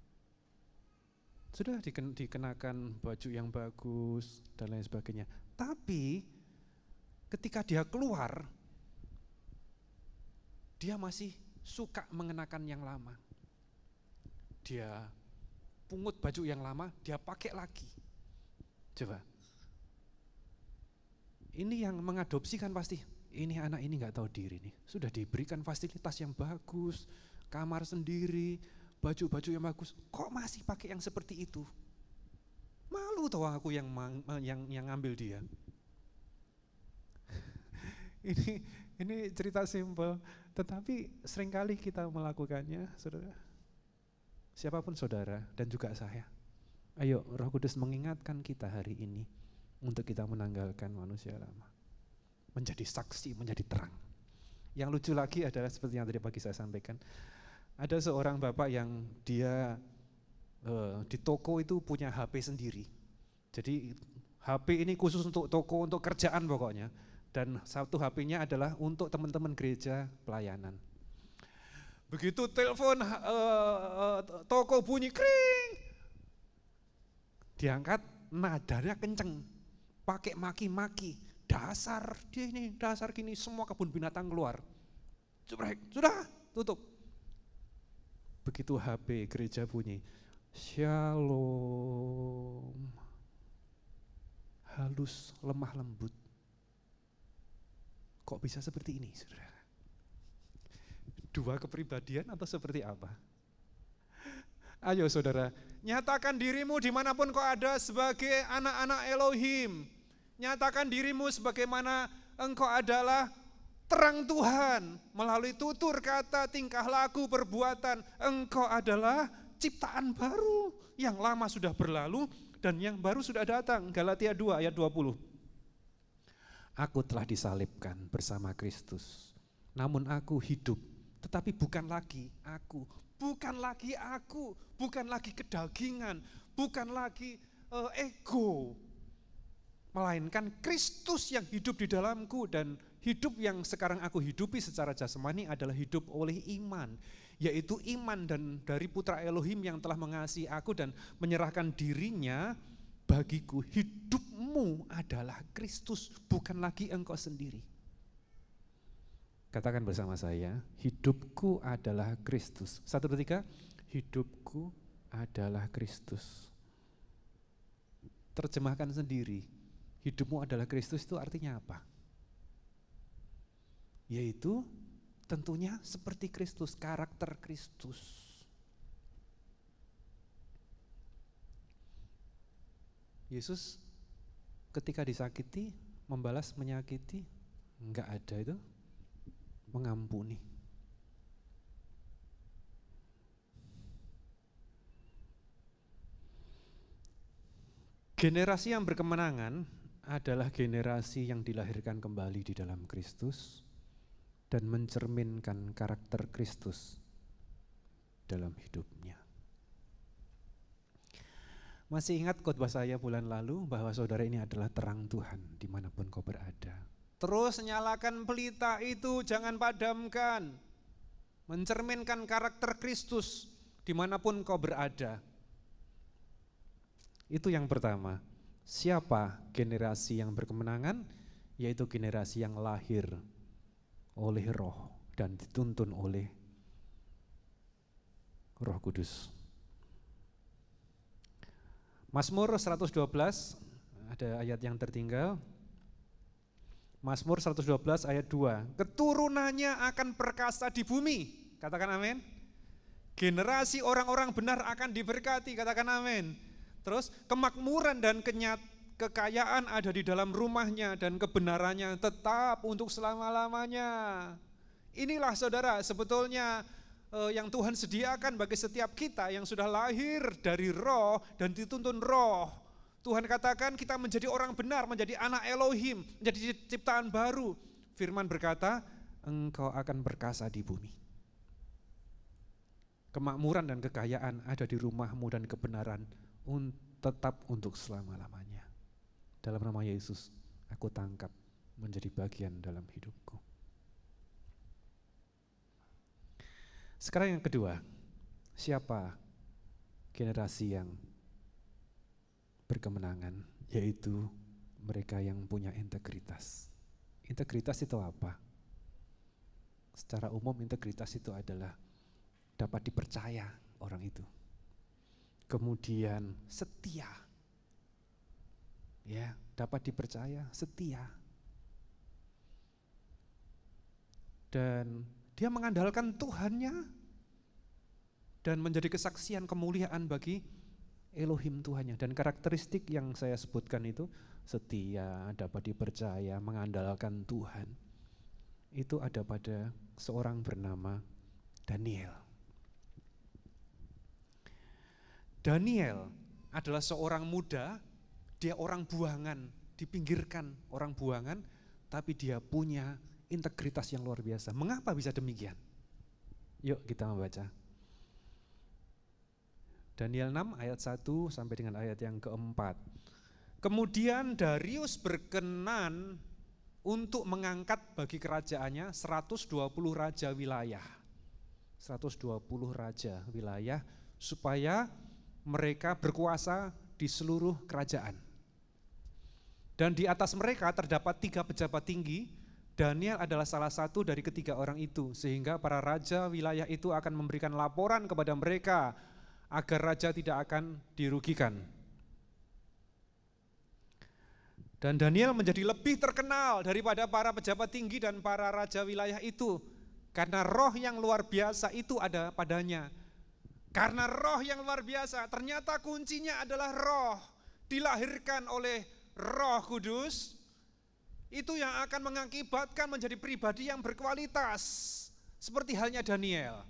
sudah diken, dikenakan baju yang bagus dan lain sebagainya. Tapi ketika dia keluar, dia masih suka mengenakan yang lama. Dia pungut baju yang lama, dia pakai lagi. Coba. Ini yang mengadopsi kan pasti, ini anak ini nggak tahu diri nih. Sudah diberikan fasilitas yang bagus, kamar sendiri, baju-baju yang bagus. Kok masih pakai yang seperti itu? Malu tahu aku yang yang yang ngambil dia. Ini ini cerita simpel, tetapi seringkali kita melakukannya, saudara. Siapapun saudara dan juga saya. Ayo, Roh Kudus mengingatkan kita hari ini untuk kita menanggalkan manusia lama. Menjadi saksi, menjadi terang. Yang lucu lagi adalah seperti yang tadi pagi saya sampaikan. Ada seorang bapak yang dia uh, di toko itu punya H P sendiri. Jadi H P ini khusus untuk toko, untuk kerjaan pokoknya. Dan satu H P-nya adalah untuk teman-teman gereja pelayanan. Begitu telepon uh, uh, toko bunyi kring, diangkat nadanya kenceng, pakai maki-maki, dasar dia ini, dasar gini, semua kebun binatang keluar. Sudah, tutup. Begitu H P gereja bunyi, shalom, halus, lemah lembut. Kok bisa seperti ini, saudara? Dua kepribadian atau seperti apa? Ayo saudara, nyatakan dirimu dimanapun kau ada sebagai anak-anak Elohim. Nyatakan dirimu sebagaimana engkau adalah terang Tuhan. Melalui tutur kata, tingkah laku, perbuatan, engkau adalah ciptaan baru. Yang lama sudah berlalu dan yang baru sudah datang. Galatia dua ayat dua puluh. Aku telah disalibkan bersama Kristus, namun aku hidup, tetapi bukan lagi aku, bukan lagi aku, bukan lagi kedagingan, bukan lagi uh, ego, melainkan Kristus yang hidup di dalamku, dan hidup yang sekarang aku hidupi secara jasmani adalah hidup oleh iman, yaitu iman dan dari Putra Elohim yang telah mengasihi aku dan menyerahkan dirinya bagiku. Hidupmu adalah Kristus, bukan lagi engkau sendiri. Katakan bersama saya, hidupku adalah Kristus. Satu, dua, tiga, hidupku adalah Kristus. Terjemahkan sendiri, hidupmu adalah Kristus itu artinya apa? Yaitu tentunya seperti Kristus, karakter Kristus. Yesus ketika disakiti, membalas menyakiti, enggak ada itu, mengampuni. Generasi yang berkemenangan adalah generasi yang dilahirkan kembali di dalam Kristus dan mencerminkan karakter Kristus dalam hidupnya. Masih ingat khotbah saya bulan lalu bahwa saudara ini adalah terang Tuhan dimanapun kau berada. Terus nyalakan pelita itu, jangan padamkan. Mencerminkan karakter Kristus dimanapun kau berada. Itu yang pertama. Siapa generasi yang berkemenangan? Yaitu generasi yang lahir oleh Roh dan dituntun oleh Roh Kudus. Mazmur seratus dua belas, ada ayat yang tertinggal. Mazmur seratus dua belas ayat dua, keturunannya akan perkasa di bumi, katakan amin. Generasi orang-orang benar akan diberkati, katakan amin. Terus kemakmuran dan kenyat, kekayaan ada di dalam rumahnya dan kebenarannya tetap untuk selama-lamanya. Inilah saudara sebetulnya eh, yang Tuhan sediakan bagi setiap kita yang sudah lahir dari Roh dan dituntun Roh. Tuhan katakan kita menjadi orang benar, menjadi anak Elohim, menjadi ciptaan baru. Firman berkata, engkau akan berkasa di bumi. Kemakmuran dan kekayaan ada di rumahmu dan kebenaran un, tetap untuk selama-lamanya. Dalam nama Yesus, aku tangkap menjadi bagian dalam hidupku. Sekarang yang kedua, siapa generasi yang berkemenangan? Yaitu mereka yang punya integritas. Integritas itu apa? Secara umum integritas itu adalah dapat dipercaya orang itu. Kemudian setia. Ya, dapat dipercaya, setia. Dan dia mengandalkan Tuhannya dan menjadi kesaksian kemuliaan bagi Elohim Tuhannya. Dan karakteristik yang saya sebutkan itu setia, dapat dipercaya, mengandalkan Tuhan. Itu ada pada seorang bernama Daniel. Daniel adalah seorang muda, dia orang buangan, dipinggirkan orang buangan, tapi dia punya integritas yang luar biasa. Mengapa bisa demikian? Yuk kita membaca. Daniel enam ayat satu sampai dengan ayat yang keempat. Kemudian Darius berkenan untuk mengangkat bagi kerajaannya seratus dua puluh raja wilayah. seratus dua puluh raja wilayah supaya mereka berkuasa di seluruh kerajaan. Dan di atas mereka terdapat tiga pejabat tinggi. Daniel adalah salah satu dari ketiga orang itu, sehingga para raja wilayah itu akan memberikan laporan kepada mereka agar raja tidak akan dirugikan. Dan Daniel menjadi lebih terkenal daripada para pejabat tinggi dan para raja wilayah itu, karena roh yang luar biasa itu ada padanya. Karena roh yang luar biasa, ternyata kuncinya adalah roh, dilahirkan oleh Roh Kudus, itu yang akan mengakibatkan menjadi pribadi yang berkualitas, seperti halnya Daniel.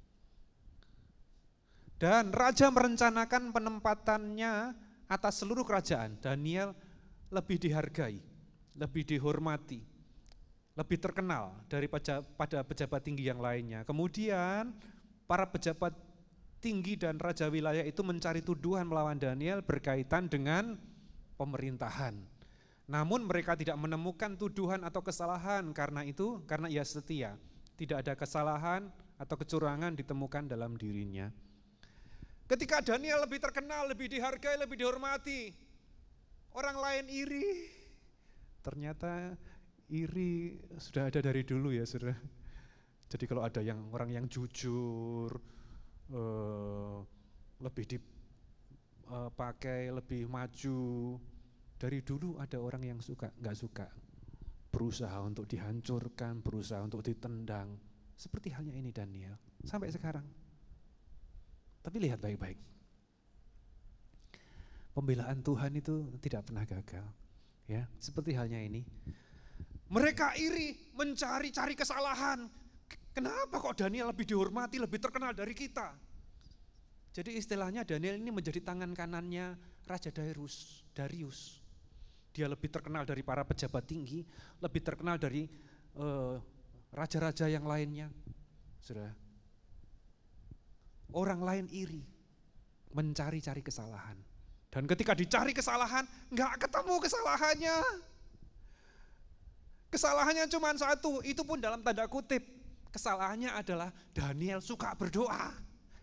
Dan raja merencanakan penempatannya atas seluruh kerajaan. Daniel lebih dihargai, lebih dihormati, lebih terkenal daripada pejabat tinggi yang lainnya. Kemudian para pejabat tinggi dan raja wilayah itu mencari tuduhan melawan Daniel berkaitan dengan pemerintahan. Namun mereka tidak menemukan tuduhan atau kesalahan, karena itu, karena ia setia. Tidak ada kesalahan atau kecurangan ditemukan dalam dirinya. Ketika Daniel lebih terkenal, lebih dihargai, lebih dihormati, orang lain iri. Ternyata iri sudah ada dari dulu ya saudara. Jadi kalau ada yang orang yang jujur, eh, lebih dipakai, lebih maju, dari dulu ada orang yang suka, nggak suka, berusaha untuk dihancurkan, berusaha untuk ditendang, seperti halnya ini Daniel sampai sekarang. Tapi lihat baik-baik, pembelaan Tuhan itu tidak pernah gagal, ya. Seperti halnya ini, mereka iri, mencari-cari kesalahan. Kenapa kok Daniel lebih dihormati, lebih terkenal dari kita? Jadi istilahnya Daniel ini menjadi tangan kanannya Raja Darius. Darius. Dia lebih terkenal dari para pejabat tinggi, lebih terkenal dari uh, raja-raja yang lainnya. Saudara, orang lain iri, mencari-cari kesalahan. Dan ketika dicari kesalahan, nggak ketemu kesalahannya. Kesalahannya cuma satu, itu pun dalam tanda kutip. Kesalahannya adalah Daniel suka berdoa.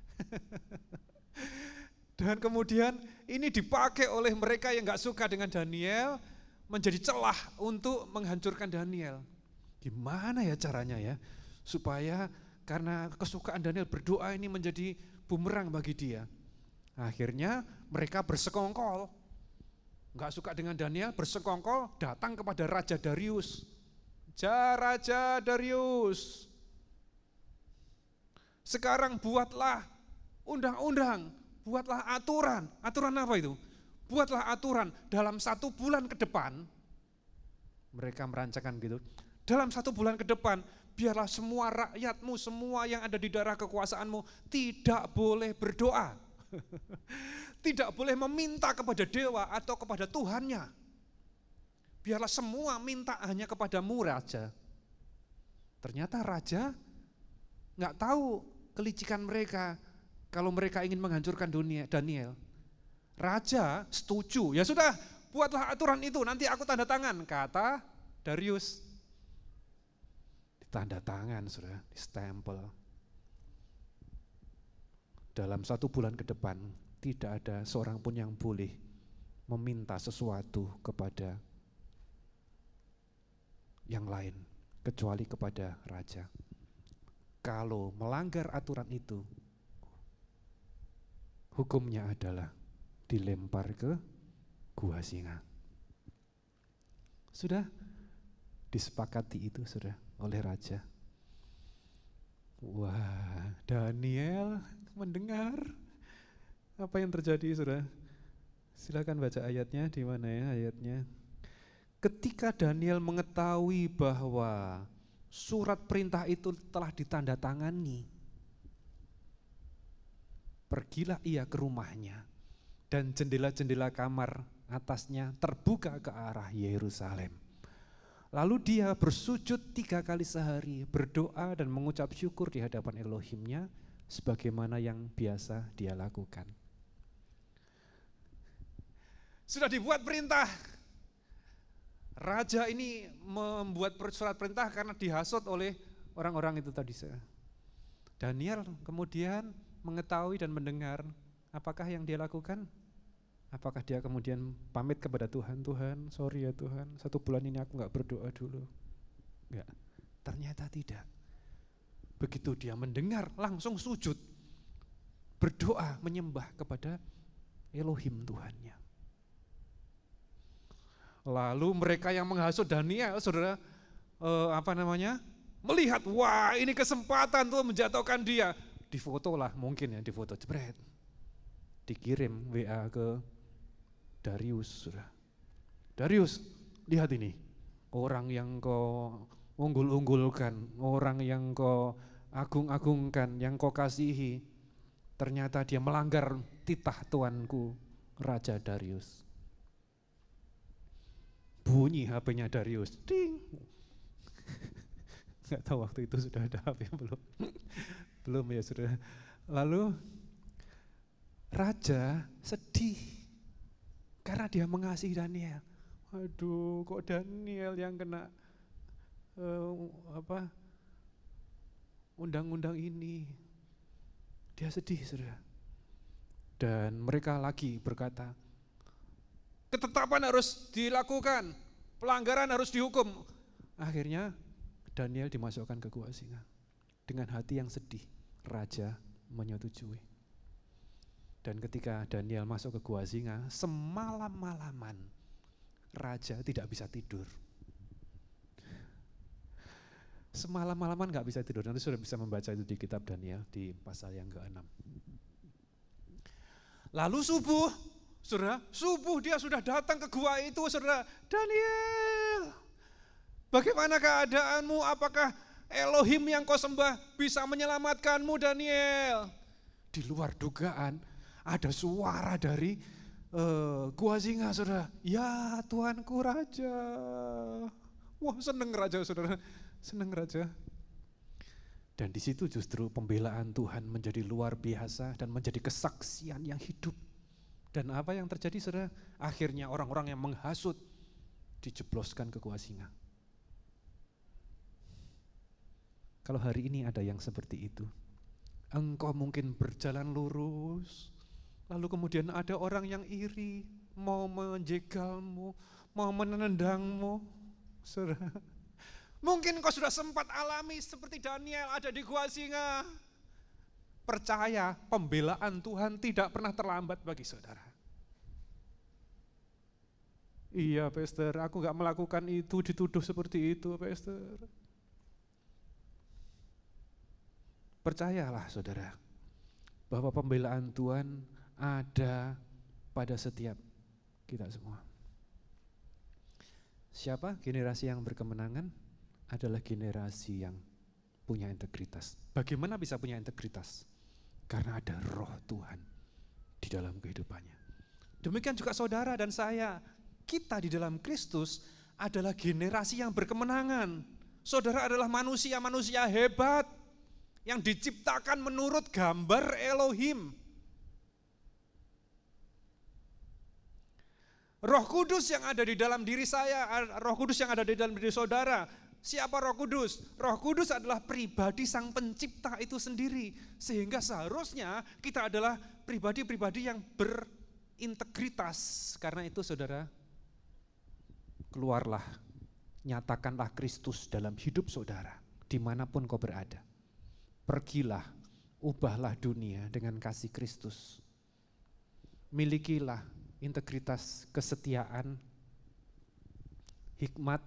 Dan kemudian ini dipakai oleh mereka yang gak suka dengan Daniel menjadi celah untuk menghancurkan Daniel. Gimana ya caranya ya supaya karena kesukaan Daniel berdoa ini menjadi bumerang bagi dia. Akhirnya mereka bersekongkol, gak suka dengan Daniel, bersekongkol datang kepada Raja Darius. Ja, Raja Darius, sekarang buatlah undang-undang, buatlah aturan. Aturan apa itu? Buatlah aturan dalam satu bulan ke depan. Mereka merancangkan gitu. Dalam satu bulan ke depan, biarlah semua rakyatmu, semua yang ada di daerah kekuasaanmu tidak boleh berdoa. Tidak boleh meminta kepada dewa atau kepada Tuhannya. Biarlah semua minta hanya kepadamu Raja. Ternyata Raja gak tahu kelicikan mereka. Kalau mereka ingin menghancurkan dunia Daniel, Raja setuju, ya sudah buatlah aturan itu, nanti aku tanda tangan, kata Darius. Ditanda tangan sudah, di stempel. Dalam satu bulan ke depan tidak ada seorang pun yang boleh meminta sesuatu kepada yang lain kecuali kepada Raja. Kalau melanggar aturan itu, hukumnya adalah dilempar ke gua singa. Sudah disepakati itu sudah oleh Raja. Wah, Daniel mendengar apa yang terjadi sudah. Silakan baca ayatnya, di mana ya ayatnya. Ketika Daniel mengetahui bahwa surat perintah itu telah ditandatangani, pergilah ia ke rumahnya dan jendela-jendela kamar atasnya terbuka ke arah Yerusalem. Lalu dia bersujud tiga kali sehari, berdoa dan mengucap syukur di hadapan Elohimnya sebagaimana yang biasa dia lakukan. Sudah dibuat perintah. Raja ini membuat surat perintah karena dihasut oleh orang-orang itu tadi. Daniel kemudian mengetahui dan mendengar apakah yang dia lakukan. Apakah dia kemudian pamit kepada Tuhan, Tuhan sorry ya Tuhan, satu bulan ini aku gak berdoa dulu. Enggak, ternyata tidak. Begitu dia mendengar langsung sujud, berdoa menyembah kepada Elohim Tuhannya. Lalu mereka yang menghasut Daniel, saudara, eh, apa namanya, melihat, wah ini kesempatan tuh menjatuhkan dia. Difoto lah mungkin ya, difoto, jebret. Dikirim W A ke Darius. Saudara. Darius, lihat ini, orang yang kau unggul-unggulkan, orang yang kau agung-agungkan, yang kau kasihi, ternyata dia melanggar titah tuanku, Raja Darius. Bunyi H P-nya Darius, ding. Nggak tahu waktu itu sudah ada H P belum? Belum ya sudah. Lalu Raja sedih karena dia mengasihi Daniel. Waduh, kok Daniel yang kena uh, apa undang-undang ini? Dia sedih, saudara. Dan mereka lagi berkata, ketetapan harus dilakukan, pelanggaran harus dihukum. Akhirnya Daniel dimasukkan ke gua singa. Dengan hati yang sedih, raja menyetujui. Dan ketika Daniel masuk ke gua singa, semalam-malaman raja tidak bisa tidur. Semalam-malaman gak bisa tidur, nanti sudah bisa membaca itu di kitab Daniel di pasal yang keenam. Lalu subuh, saudara, subuh dia sudah datang ke gua itu, saudara. Daniel, bagaimana keadaanmu? Apakah Elohim yang kau sembah bisa menyelamatkanmu, Daniel? Di luar dugaan ada suara dari uh, gua singa, saudara. Ya Tuanku Raja. Wah seneng raja, saudara, seneng raja. Dan di situ justru pembelaan Tuhan menjadi luar biasa dan menjadi kesaksian yang hidup. Dan apa yang terjadi, saudara? Akhirnya orang-orang yang menghasut dijebloskan ke gua singa. Kalau hari ini ada yang seperti itu, engkau mungkin berjalan lurus, lalu kemudian ada orang yang iri, mau menjegalmu, mau menendangmu, saudara. Mungkin kau sudah sempat alami seperti Daniel ada di gua singa. Percaya, pembelaan Tuhan tidak pernah terlambat bagi saudara. Iya, Pastor, aku gak melakukan itu, dituduh seperti itu, Pastor. Percayalah, saudara, bahwa pembelaan Tuhan ada pada setiap kita semua. Siapa generasi yang berkemenangan? Adalah generasi yang punya integritas. Bagaimana bisa punya integritas? Karena ada roh Tuhan di dalam kehidupannya. Demikian juga saudara dan saya, kita di dalam Kristus adalah generasi yang berkemenangan. Saudara adalah manusia-manusia hebat yang diciptakan menurut gambar Elohim. Roh Kudus yang ada di dalam diri saya, Roh Kudus yang ada di dalam diri saudara. Siapa Roh Kudus? Roh Kudus adalah pribadi Sang Pencipta itu sendiri. Sehingga seharusnya kita adalah pribadi-pribadi yang berintegritas. Karena itu saudara, keluarlah, nyatakanlah Kristus dalam hidup saudara, dimanapun kau berada. Pergilah, ubahlah dunia dengan kasih Kristus. Milikilah integritas, kesetiaan, hikmat,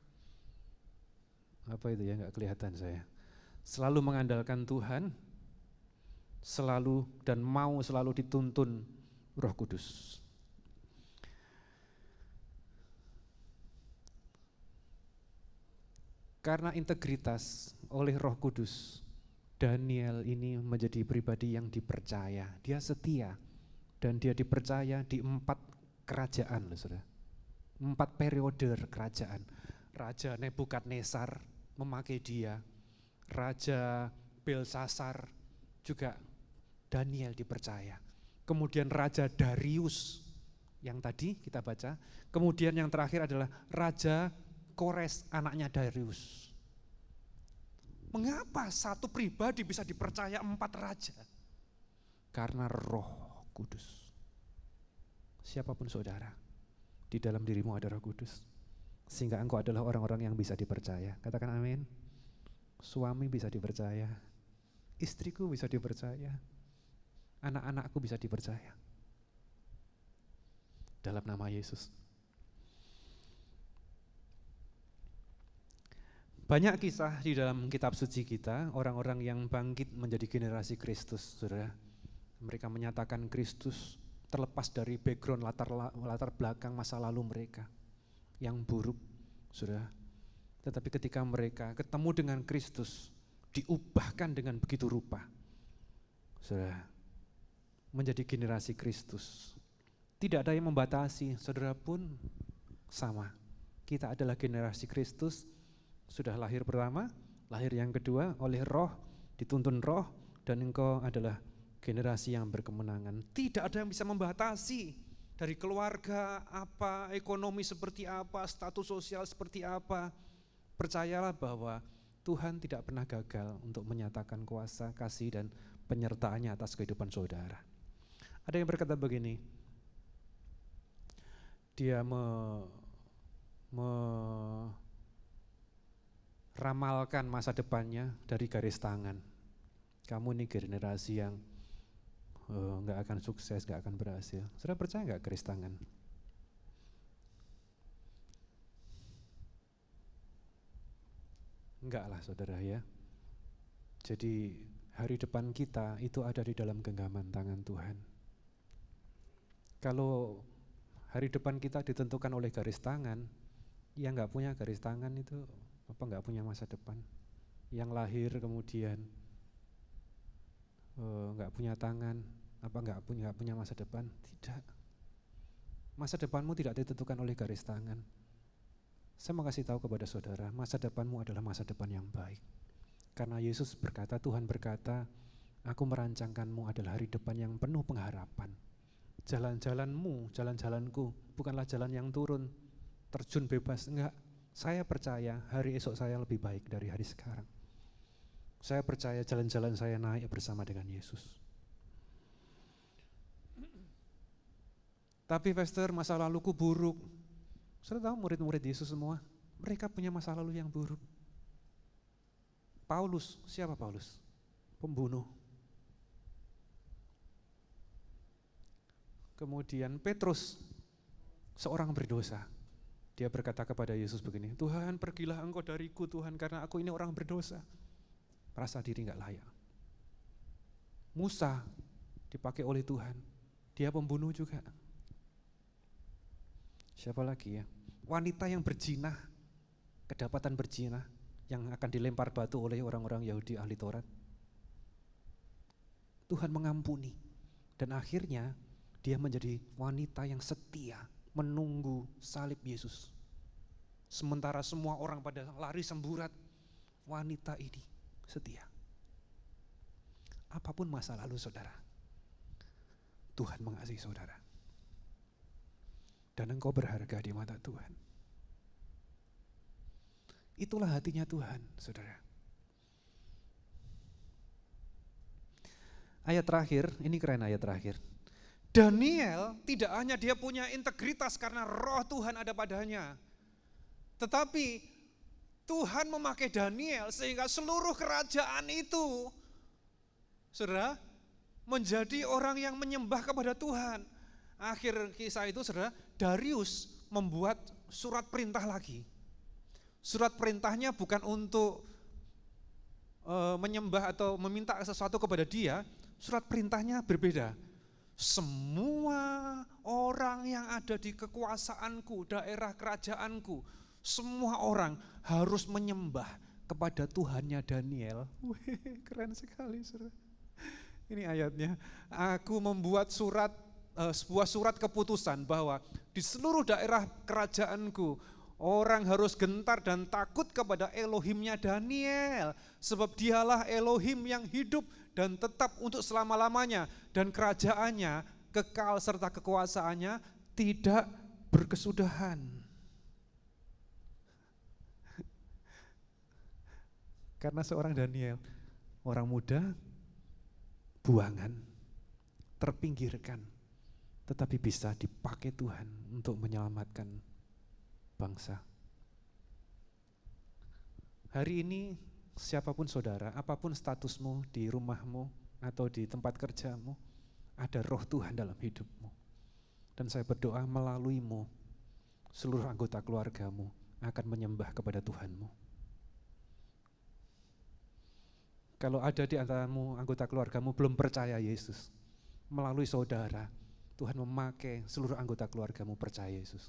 apa itu ya, nggak kelihatan saya. Selalu mengandalkan Tuhan, selalu dan mau selalu dituntun Roh Kudus. Karena integritas oleh Roh Kudus, Daniel ini menjadi pribadi yang dipercaya. Dia setia dan dia dipercaya di empat kerajaan, loh, saudara. Empat periode kerajaan. Raja Nebukadnezar memakai dia, Raja Belsasar juga Daniel dipercaya. Kemudian Raja Darius yang tadi kita baca. Kemudian yang terakhir adalah Raja Kores, anaknya Darius. Mengapa satu pribadi bisa dipercaya empat raja? Karena Roh Kudus. Siapapun saudara, di dalam dirimu ada Roh Kudus, sehingga engkau adalah orang-orang yang bisa dipercaya. Katakan amin. Suami bisa dipercaya, istriku bisa dipercaya, anak-anakku bisa dipercaya. Dalam nama Yesus. Banyak kisah di dalam kitab suci kita, orang-orang yang bangkit menjadi generasi Kristus, saudara. Mereka menyatakan Kristus terlepas dari background latar latar belakang masa lalu mereka yang buruk, saudara. Tetapi ketika mereka ketemu dengan Kristus, diubahkan dengan begitu rupa, saudara, menjadi generasi Kristus. Tidak ada yang membatasi, saudara pun sama. Kita adalah generasi Kristus, sudah lahir pertama, lahir yang kedua oleh Roh, dituntun Roh, dan engkau adalah generasi yang berkemenangan. Tidak ada yang bisa membatasi dari keluarga apa, ekonomi seperti apa, status sosial seperti apa. Percayalah bahwa Tuhan tidak pernah gagal untuk menyatakan kuasa, kasih, dan penyertaannya atas kehidupan saudara. Ada yang berkata begini, dia me, me ramalkan masa depannya dari garis tangan. Kamu nih generasi yang nggak uh, akan sukses, nggak akan berhasil. Saudara percaya nggak garis tangan? Enggak lah saudara ya. Jadi hari depan kita itu ada di dalam genggaman tangan Tuhan. Kalau hari depan kita ditentukan oleh garis tangan, yang nggak punya garis tangan itu apa nggak punya masa depan. Yang lahir kemudian nggak uh, punya tangan, apa nggak punya nggak punya masa depan? Tidak. Masa depanmu tidak ditentukan oleh garis tangan. Saya mau kasih tahu kepada saudara, masa depanmu adalah masa depan yang baik. Karena Yesus berkata, Tuhan berkata, aku merancangkanmu adalah hari depan yang penuh pengharapan. Jalan-jalanmu, jalan-jalanku bukanlah jalan yang turun, terjun bebas, enggak. Saya percaya hari esok saya lebih baik dari hari sekarang. Saya percaya jalan-jalan saya naik bersama dengan Yesus. Tapi pastor, masa laluku buruk. Saudara tahu murid-murid Yesus semua, mereka punya masa lalu yang buruk. Paulus, siapa Paulus? Pembunuh. Kemudian Petrus, seorang berdosa. Dia berkata kepada Yesus begini, Tuhan pergilah engkau dariku Tuhan karena aku ini orang berdosa. Merasa diri gak layak. Musa dipakai oleh Tuhan, dia pembunuh juga. Siapa lagi ya? Wanita yang berzinah, kedapatan berzinah, yang akan dilempar batu oleh orang-orang Yahudi ahli Taurat. Tuhan mengampuni, dan akhirnya dia menjadi wanita yang setia, menunggu salib Yesus. Sementara semua orang pada lari semburat, wanita ini setia. Apapun masa lalu saudara, Tuhan mengasihi saudara. Dan engkau berharga di mata Tuhan. Itulah hatinya Tuhan, saudara. Ayat terakhir, ini keren ayat terakhir. Daniel tidak hanya dia punya integritas karena roh Tuhan ada padanya. Tetapi Tuhan memakai Daniel sehingga seluruh kerajaan itu, saudara, menjadi orang yang menyembah kepada Tuhan. Akhir kisah itu saudara, Darius membuat surat perintah lagi. Surat perintahnya bukan untuk e, menyembah atau meminta sesuatu kepada dia, surat perintahnya berbeda. Semua orang yang ada di kekuasaanku, daerah kerajaanku, semua orang harus menyembah kepada Tuhannya Daniel. Wih, keren sekali saudara. Ini ayatnya, aku membuat surat sebuah surat keputusan bahwa di seluruh daerah kerajaanku orang harus gentar dan takut kepada Elohimnya Daniel, sebab dialah Elohim yang hidup dan tetap untuk selama-lamanya, dan kerajaannya kekal serta kekuasaannya tidak berkesudahan. Karena seorang Daniel, orang muda, buangan, terpinggirkan, tetapi bisa dipakai Tuhan untuk menyelamatkan bangsa. Hari ini siapapun saudara, apapun statusmu di rumahmu atau di tempat kerjamu, ada roh Tuhan dalam hidupmu. Dan saya berdoa melaluimu, seluruh anggota keluargamu akan menyembah kepada Tuhanmu. Kalau ada di antaramu anggota keluargamu belum percaya Yesus, melalui saudara, Tuhan memakai seluruh anggota keluargamu percaya Yesus.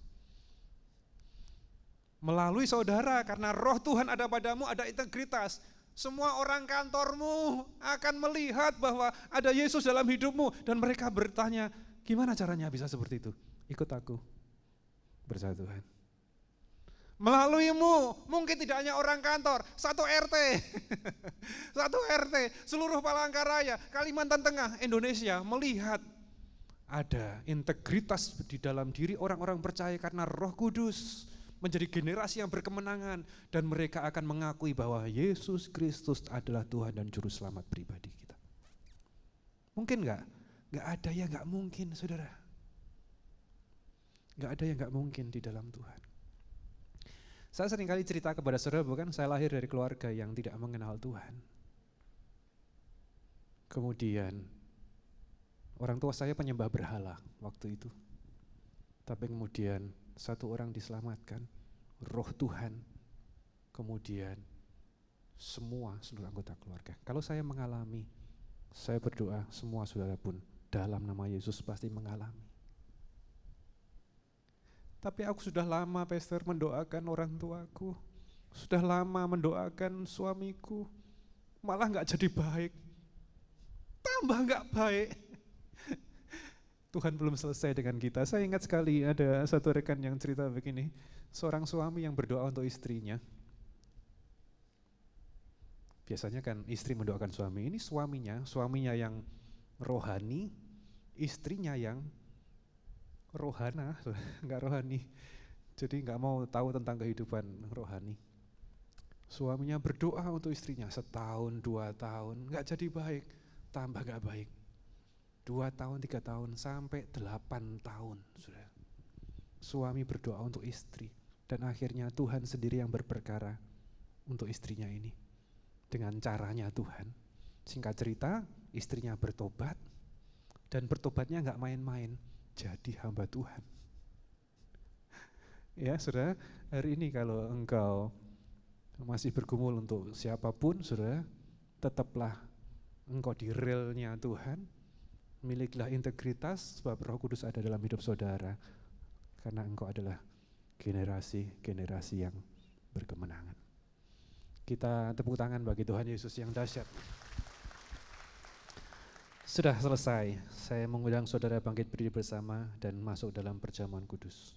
Melalui saudara, karena roh Tuhan ada padamu, ada integritas. Semua orang kantormu akan melihat bahwa ada Yesus dalam hidupmu. Dan mereka bertanya, gimana caranya bisa seperti itu? Ikut aku, bersama Tuhan. Melaluimu, mungkin tidak hanya orang kantor, satu R T, satu R T, seluruh Palangkaraya, Kalimantan Tengah, Indonesia melihat ada integritas di dalam diri orang-orang percaya karena Roh Kudus menjadi generasi yang berkemenangan dan mereka akan mengakui bahwa Yesus Kristus adalah Tuhan dan Juru Selamat pribadi kita. Mungkin enggak? Enggak ada yang enggak mungkin, saudara. Enggak ada yang enggak mungkin di dalam Tuhan. Saya seringkali cerita kepada saudara, bukan saya lahir dari keluarga yang tidak mengenal Tuhan. Kemudian orang tua saya penyembah berhala waktu itu. Tapi kemudian satu orang diselamatkan, roh Tuhan, kemudian semua seluruh anggota keluarga. Kalau saya mengalami, saya berdoa semua saudara pun dalam nama Yesus pasti mengalami. Tapi aku sudah lama, Pastor, mendoakan orang tuaku. Sudah lama mendoakan suamiku. Malah gak jadi baik. Tambah gak baik. Tuhan belum selesai dengan kita. Saya ingat sekali ada satu rekan yang cerita begini. Seorang suami yang berdoa untuk istrinya. Biasanya kan istri mendoakan suami. Ini suaminya, suaminya yang rohani, istrinya yang rohana, enggak rohani. Jadi enggak mau tahu tentang kehidupan rohani. Suaminya berdoa untuk istrinya setahun, dua tahun, enggak jadi baik, tambah enggak baik. Dua tahun, tiga tahun, sampai delapan tahun. Sudah. Suami berdoa untuk istri. Dan akhirnya Tuhan sendiri yang berperkara untuk istrinya ini. Dengan caranya Tuhan. Singkat cerita, istrinya bertobat. Dan bertobatnya enggak main-main. Jadi hamba Tuhan. Ya, saudara, hari ini kalau engkau masih bergumul untuk siapapun, saudara, tetaplah engkau di relnya Tuhan, miliklah integritas, sebab Roh Kudus ada dalam hidup saudara, karena engkau adalah generasi-generasi yang berkemenangan. Kita tepuk tangan bagi Tuhan Yesus yang dahsyat. Sudah selesai, saya mengundang saudara bangkit berdiri bersama dan masuk dalam perjamuan kudus.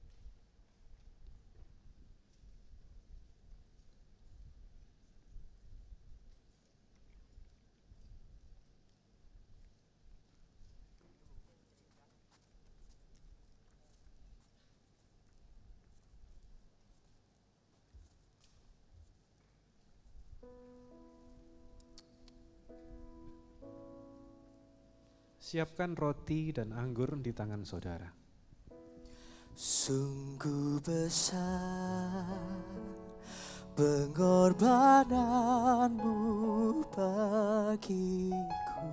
Siapkan roti dan anggur di tangan saudara. Sungguh besar pengorbananmu bagiku,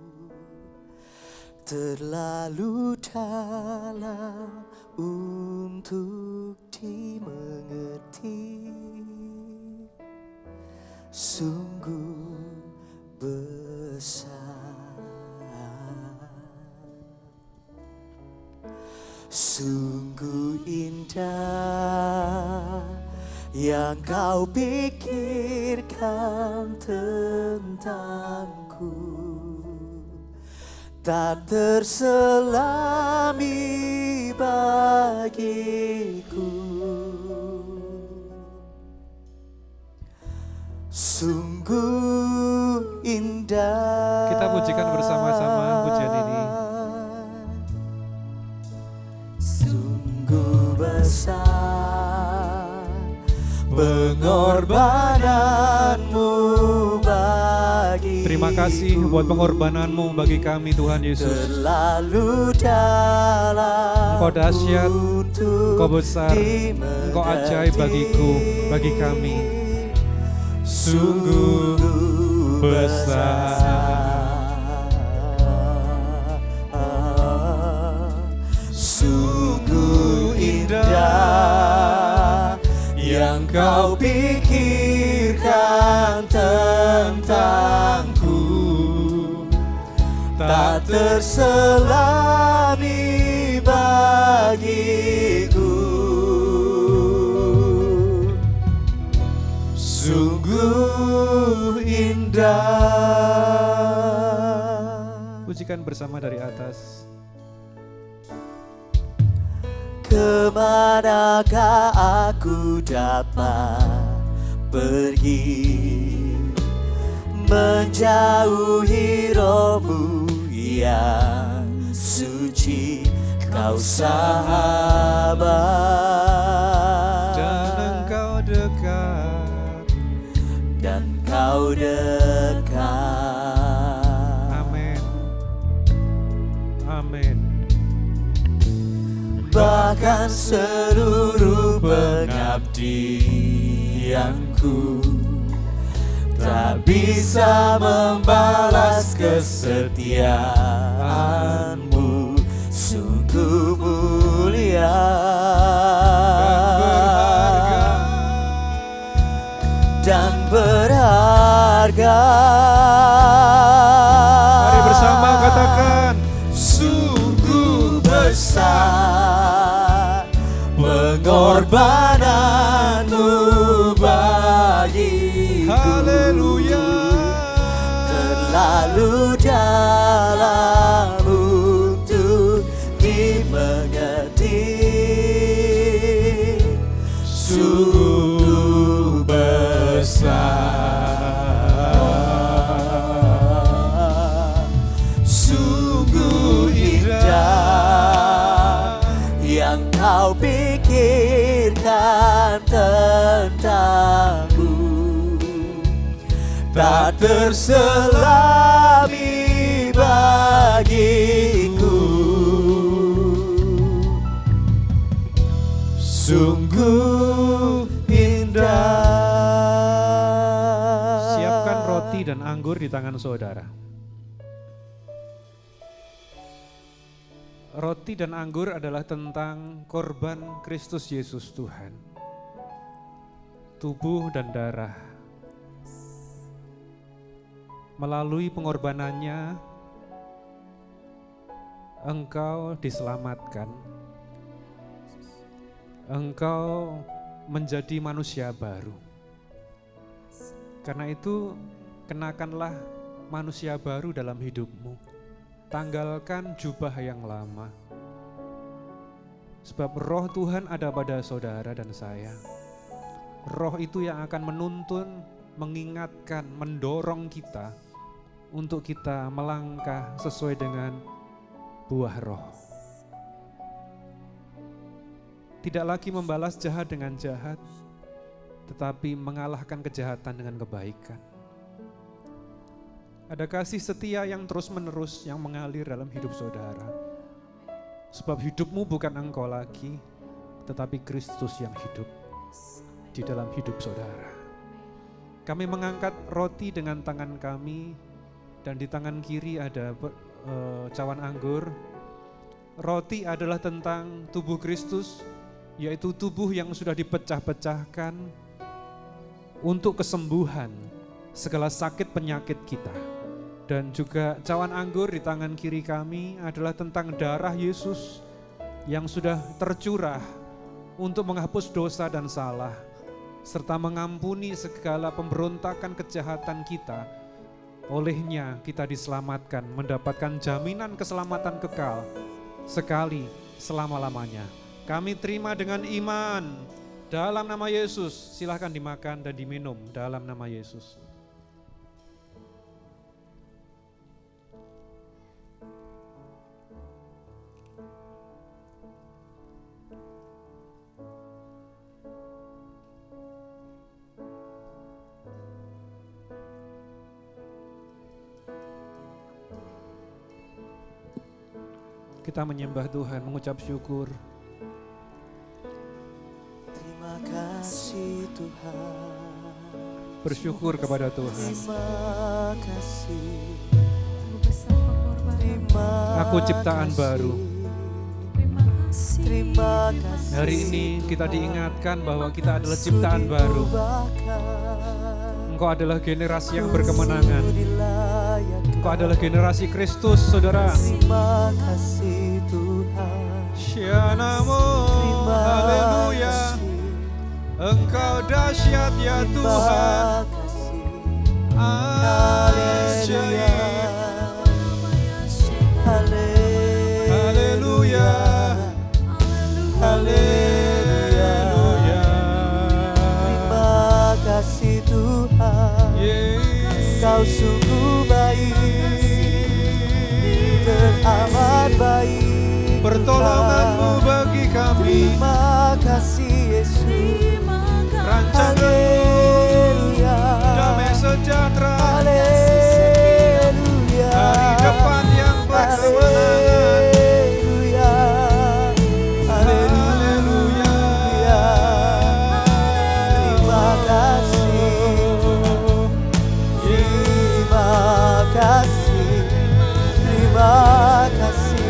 terlalu dalam untuk dimengerti. Sungguh besar, sungguh indah yang kau pikirkan tentangku, tak terselami bagiku. Sungguh indah. Kita pujikan bersama-sama pujian ini. pengorbananmu bagi. Terima kasih buat pengorbananmu bagi kami Tuhan Yesus. Terlalu dalam. Engkau dahsyat, Engkau besar, Engkau ajaib bagiku, bagi kami. Sungguh besar, sungguh indah yang kau pikirkan tentangku, tak terselami bagiku. Sungguh indah. Pujikan bersama dari atas. Kemanakah aku dapat pergi, menjauhi rohmu yang suci, kau sahabat. Dan engkau dekat, dan kau dekat. Amin, amin. Bahkan seluruh pengabdianku tak bisa membalas kesetiaanmu, sungguh mulia dan berharga. Mari bersama katakan, sungguh besar pengorbananmu bagiku. haleluya. Terlalu dalam untuk dimengerti, sungguh besar, sungguh indah yang kau pikirkan tentangku, tak terselami bagiku. Sungguh indah. Siapkan roti dan anggur di tangan saudara. Roti dan anggur adalah tentang korban Kristus Yesus Tuhan. Tubuh dan darah. Melalui pengorbanannya, engkau diselamatkan. Engkau menjadi manusia baru. Karena itu, kenakanlah manusia baru dalam hidupmu. Tanggalkan jubah yang lama. Sebab roh Tuhan ada pada saudara dan saya. Roh itu yang akan menuntun, mengingatkan, mendorong kita untuk kita melangkah sesuai dengan buah roh. Tidak lagi membalas jahat dengan jahat, tetapi mengalahkan kejahatan dengan kebaikan. Ada kasih setia yang terus-menerus yang mengalir dalam hidup saudara. Sebab hidupmu bukan engkau lagi, tetapi Kristus yang hidup di dalam hidup saudara. Kami mengangkat roti dengan tangan kami, dan di tangan kiri ada uh, cawan anggur. Roti adalah tentang tubuh Kristus, yaitu tubuh yang sudah dipecah-pecahkan untuk kesembuhan segala sakit penyakit kita. Dan juga cawan anggur di tangan kiri kami adalah tentang darah Yesus yang sudah tercurah untuk menghapus dosa dan salah, serta mengampuni segala pemberontakan kejahatan kita. Olehnya kita diselamatkan, mendapatkan jaminan keselamatan kekal sekali selama-lamanya. Kami terima dengan iman dalam nama Yesus. Silahkan dimakan dan diminum dalam nama Yesus. Kita menyembah Tuhan, mengucap syukur. Terima kasih Tuhan. Bersyukur kepada Tuhan. Terima kasih. Aku ciptaan baru. Terima kasih. Hari ini kita diingatkan bahwa kita adalah ciptaan baru. Engkau adalah generasi yang berkemenangan. Engkau adalah generasi Kristus, saudara. Terima kasih Tuhan. Syanamo, haleluya. Engkau dahsyat ya Tuhan. Ajaib. Haleluya. Haleluya. Terima kasih Tuhan. Kau sungguh baik, teramat baik. Pertolonganmu bagi kami. Terima kasih Yesus. Rancanganmu damai sejahtera. Haleluya. Hari depan yang berkemenangan. Haleluya. Terima kasih. Terima kasih. Terima kasih.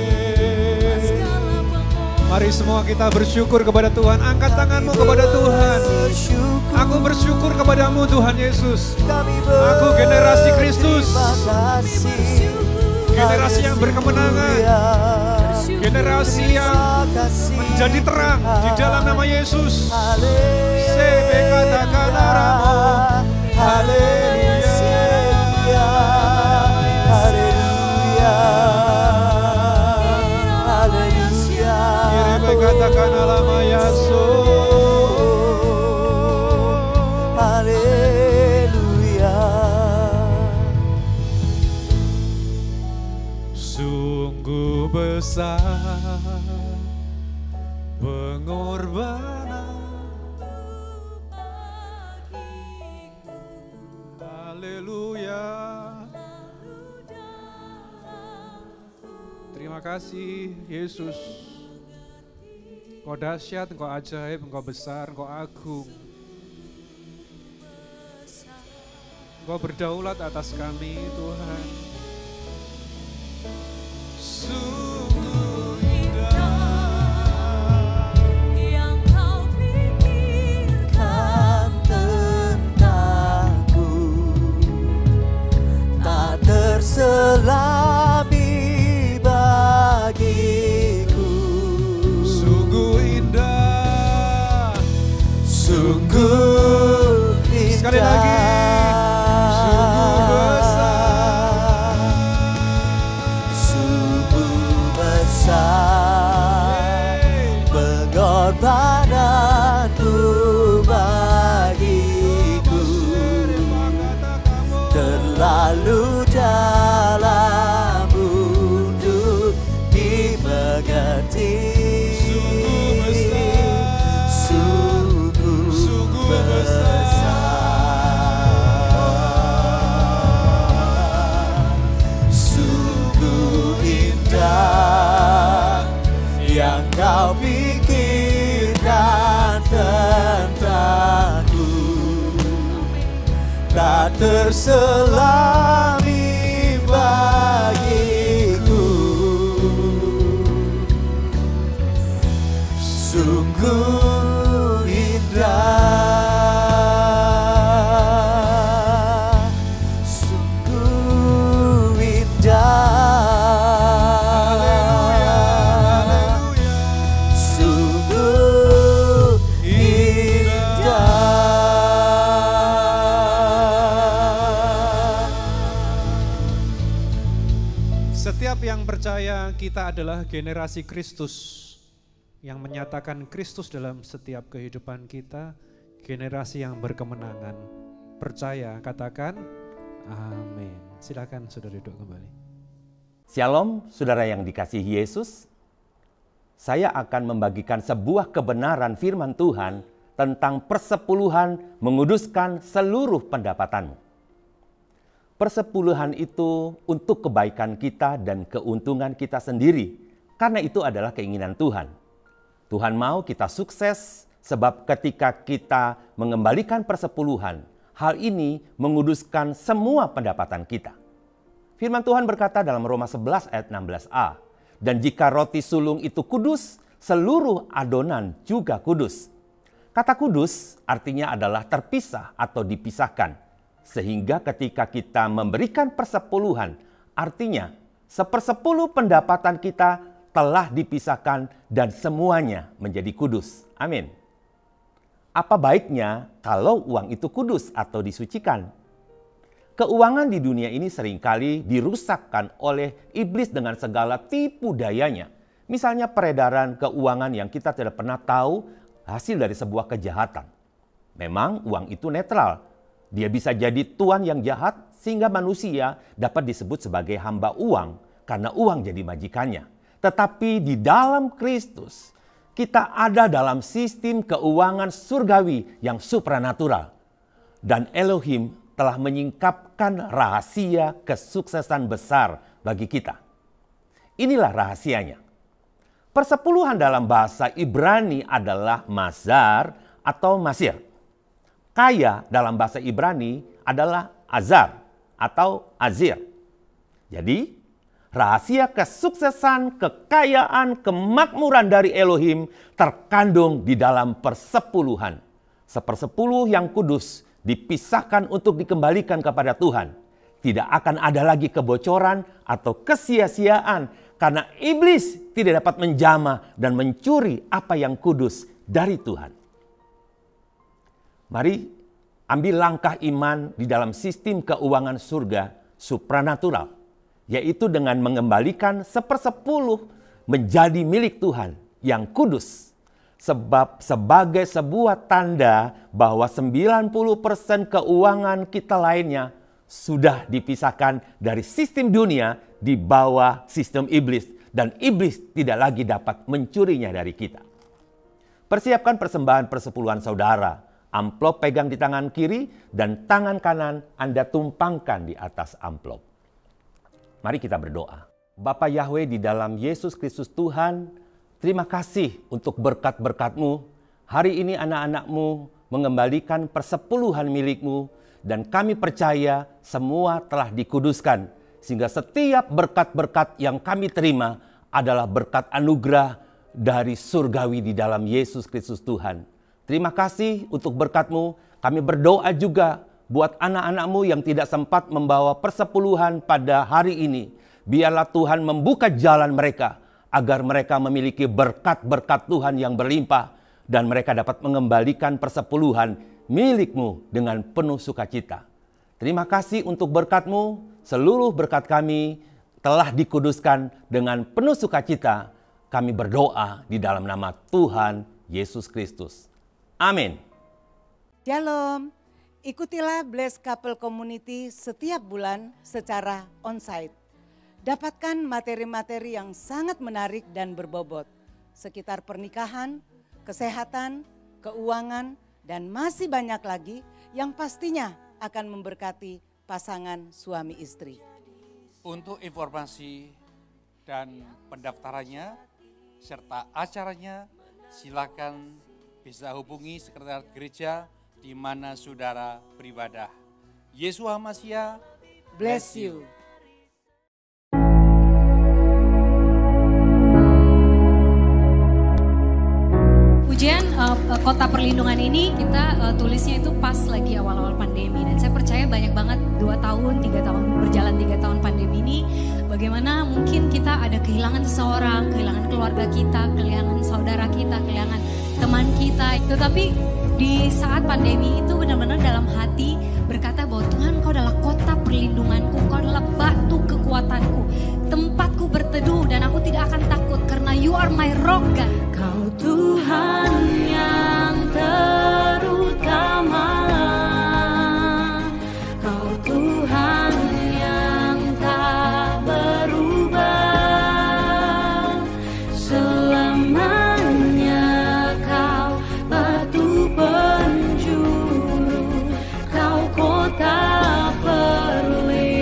Mari semua kita bersyukur kepada Tuhan. Angkat tanganmu kepada Tuhan. Aku bersyukur kepadamu Tuhan Yesus. Aku generasi Kristus. Generasi yang berkemenangan. Generasi yang menjadi terang di dalam nama Yesus. Sebe katakan aramu. Haleluya. Haleluya. Haleluya. Sebe katakan alama Yesus. Haleluya. Sungguh besar pengorbanan. Haleluya. Terima kasih Yesus. Engkau dahsyat, Engkau ajaib, Engkau besar, Engkau agung. Engkau berdaulat atas kami Tuhan. Sungguh indah yang kau pikirkan tentangku, tak terselami bagiku. sungguh indah. Sungguh indah. Sekali lagi. Sungguh besar. Sungguh besar pengorbananmu bagiku. Terlalu dalam untuk dimengerti. Sungguh besar, sungguh indah yang kau pikirkan tentangku, tak terselami bagiku. Sungguh indah, sungguh indah, sungguh indah. Setiap yang percaya kita adalah generasi Kristus, yang menyatakan Kristus dalam setiap kehidupan kita, generasi yang berkemenangan. Percaya, katakan amin. Silakan saudara duduk kembali. Shalom, saudara yang dikasihi Yesus. Saya akan membagikan sebuah kebenaran firman Tuhan tentang persepuluhan menguduskan seluruh pendapatanmu. persepuluhan itu untuk kebaikan kita dan keuntungan kita sendiri, karena itu adalah keinginan Tuhan. Tuhan mau kita sukses, sebab ketika kita mengembalikan persepuluhan, hal ini menguduskan semua pendapatan kita. Firman Tuhan berkata dalam Roma sebelas ayat enam belas a, dan jika roti sulung itu kudus, seluruh adonan juga kudus. Kata kudus artinya adalah terpisah atau dipisahkan. Sehingga ketika kita memberikan persepuluhan, artinya sepersepuluh pendapatan kita telah dipisahkan dan semuanya menjadi kudus. Amin. Apa baiknya kalau uang itu kudus atau disucikan? Keuangan di dunia ini seringkali dirusakkan oleh iblis dengan segala tipu dayanya. Misalnya peredaran keuangan yang kita tidak pernah tahu hasil dari sebuah kejahatan. Memang uang itu netral. Dia bisa jadi tuan yang jahat sehingga manusia dapat disebut sebagai hamba uang karena uang jadi majikannya. Tetapi di dalam Kristus kita ada dalam sistem keuangan surgawi yang supranatural. Dan Elohim telah menyingkapkan rahasia kesuksesan besar bagi kita. Inilah rahasianya. Persepuluhan dalam bahasa Ibrani adalah mazar atau masir. Kaya dalam bahasa Ibrani adalah azar atau azir. Jadi, rahasia kesuksesan, kekayaan, kemakmuran dari Elohim terkandung di dalam persepuluhan. Sepersepuluh yang kudus dipisahkan untuk dikembalikan kepada Tuhan. Tidak akan ada lagi kebocoran atau kesia-siaan karena iblis tidak dapat menjamah dan mencuri apa yang kudus dari Tuhan. Mari ambil langkah iman di dalam sistem keuangan surga supranatural, yaitu dengan mengembalikan sepersepuluh menjadi milik Tuhan yang kudus. Sebab sebagai sebuah tanda bahwa sembilan puluh persen keuangan kita lainnya sudah dipisahkan dari sistem dunia di bawah sistem iblis. Dan iblis tidak lagi dapat mencurinya dari kita. Persiapkan persembahan persepuluhan saudara. Amplop pegang di tangan kiri dan tangan kanan Anda tumpangkan di atas amplop. Mari kita berdoa. Bapa Yahweh di dalam Yesus Kristus Tuhan, terima kasih untuk berkat-berkat-Mu. Hari ini anak-anak-Mu mengembalikan persepuluhan milik-Mu dan kami percaya semua telah dikuduskan. Sehingga setiap berkat-berkat yang kami terima adalah berkat anugerah dari surgawi di dalam Yesus Kristus Tuhan. Terima kasih untuk berkat-Mu. Kami berdoa juga buat anak-anak-Mu yang tidak sempat membawa persepuluhan pada hari ini. Biarlah Tuhan membuka jalan mereka agar mereka memiliki berkat-berkat Tuhan yang berlimpah dan mereka dapat mengembalikan persepuluhan milik-Mu dengan penuh sukacita. Terima kasih untuk berkat-Mu. Seluruh berkat kami telah dikuduskan dengan penuh sukacita. Kami berdoa di dalam nama Tuhan Yesus Kristus. Amin. Shalom. Ikutilah Blessed Couple Community setiap bulan secara onsite. Dapatkan materi-materi yang sangat menarik dan berbobot sekitar pernikahan, kesehatan, keuangan, dan masih banyak lagi yang pastinya akan memberkati pasangan suami istri. Untuk informasi dan pendaftarannya serta acaranya, silakan bisa hubungi sekretariat gereja di mana saudara beribadah. Yeshua Mashiach, Bless you. Pujian uh, Kota Perlindungan ini kita uh, tulisnya itu pas lagi awal-awal pandemi. Dan saya percaya banyak banget dua tahun, tiga tahun berjalan tiga tahun pandemi ini. Bagaimana mungkin kita ada kehilangan seseorang, kehilangan keluarga kita, kehilangan saudara kita, kehilangan teman kita. Tetapi di saat pandemi itu benar-benar dalam hati berkata bahwa Tuhan, Kau adalah kota perlindunganku, Kau adalah batu kekuatanku, tempatku berteduh dan aku tidak akan takut karena You are my rock, God. Kau Tuhan yang terutama, Kau Tuhan yang tak berubah, selamanya Kau batu penjuru, Kau kota perlindungan.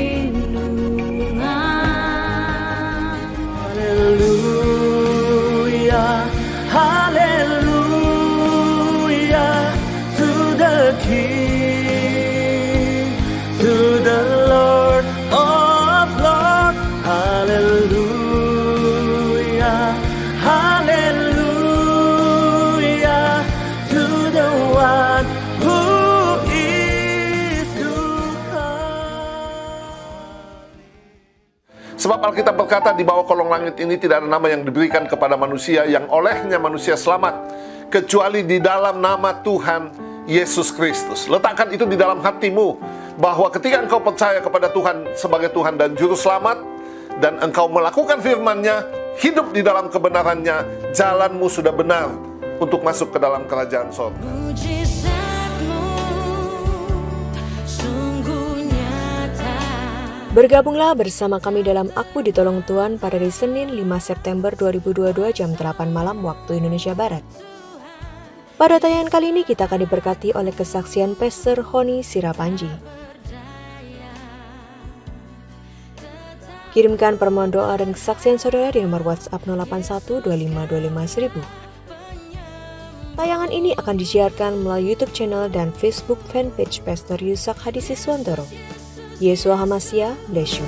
Sebab Alkitab berkata di bawah kolong langit ini tidak ada nama yang diberikan kepada manusia yang olehnya manusia selamat, kecuali di dalam nama Tuhan Yesus Kristus. Letakkan itu di dalam hatimu, bahwa ketika engkau percaya kepada Tuhan sebagai Tuhan dan Juru Selamat, dan engkau melakukan firman-Nya, hidup di dalam kebenarannya, jalanmu sudah benar untuk masuk ke dalam kerajaan sorga. Bergabunglah bersama kami dalam Aku Ditolong Tuhan pada hari Senin lima September dua ribu dua puluh dua jam delapan malam waktu Indonesia Barat. Pada tayangan kali ini kita akan diberkati oleh kesaksian Pastor Honi Sirapanji. Kirimkan permohonan doa dan kesaksian saudara di nomor WhatsApp nol delapan satu dua lima dua lima seribu. Tayangan ini akan disiarkan melalui YouTube channel dan Facebook fanpage Pastor Yusak Hadisiswantoro. Yesua Hamasia, bless you.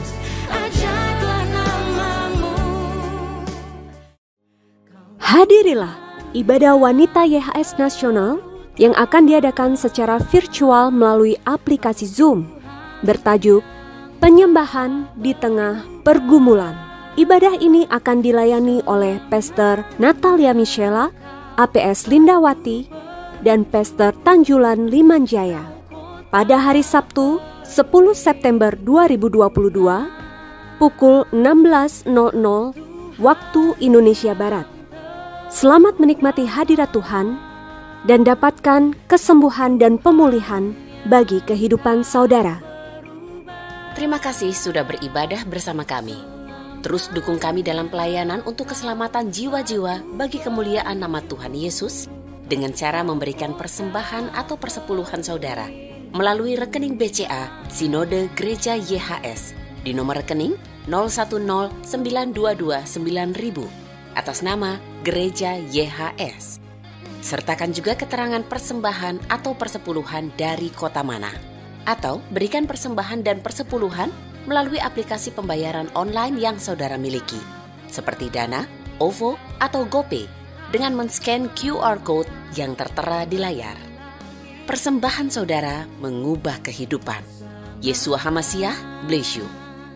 Hadirilah ibadah wanita Y H S nasional yang akan diadakan secara virtual melalui aplikasi Zoom bertajuk Penyembahan di Tengah Pergumulan. Ibadah ini akan dilayani oleh Pastor Natalia Michela, A P S Lindawati, dan Pastor Tanjulan Limanjaya. Pada hari Sabtu, sepuluh September dua ribu dua puluh dua, pukul enam belas nol nol waktu Indonesia Barat. Selamat menikmati hadirat Tuhan dan dapatkan kesembuhan dan pemulihan bagi kehidupan saudara. Terima kasih sudah beribadah bersama kami. Terus dukung kami dalam pelayanan untuk keselamatan jiwa-jiwa bagi kemuliaan nama Tuhan Yesus dengan cara memberikan persembahan atau persepuluhan saudara melalui rekening B C A Sinode Gereja Y H S di nomor rekening nol satu nol sembilan dua dua sembilan ribu atas nama Gereja Y H S. Sertakan juga keterangan persembahan atau persepuluhan dari kota mana. Atau berikan persembahan dan persepuluhan melalui aplikasi pembayaran online yang saudara miliki, seperti Dana, O V O, atau GoPay dengan men-scan Q R Code yang tertera di layar. Persembahan saudara mengubah kehidupan. Yesua Hamasiah, bless you.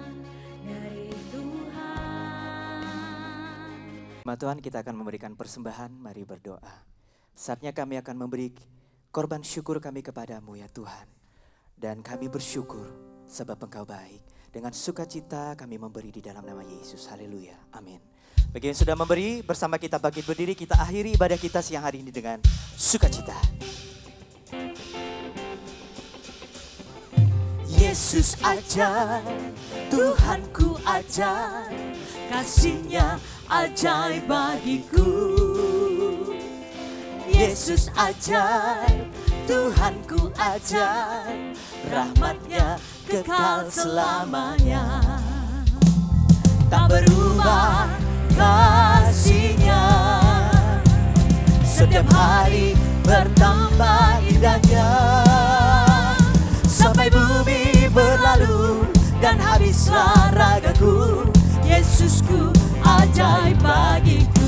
Sama Tuhan, kita akan memberikan persembahan, mari berdoa. Saatnya kami akan memberi korban syukur kami kepadamu ya Tuhan. Dan kami bersyukur sebab Engkau baik. Dengan sukacita kami memberi di dalam nama Yesus. Haleluya. Amin. Bagi yang sudah memberi, bersama kita bangkit berdiri, kita akhiri ibadah kita siang hari ini dengan sukacita. Yesus ajaib, Tuhanku ajaib, kasih-Nya ajaib bagiku. Yesus ajaib, Tuhanku ajaib, rahmat-Nya kekal selamanya. Tak berubah kasih-Nya, setiap hari bertambah indahnya. Sampai bumi berlalu dan habislah ragaku, Yesusku ajaib bagiku.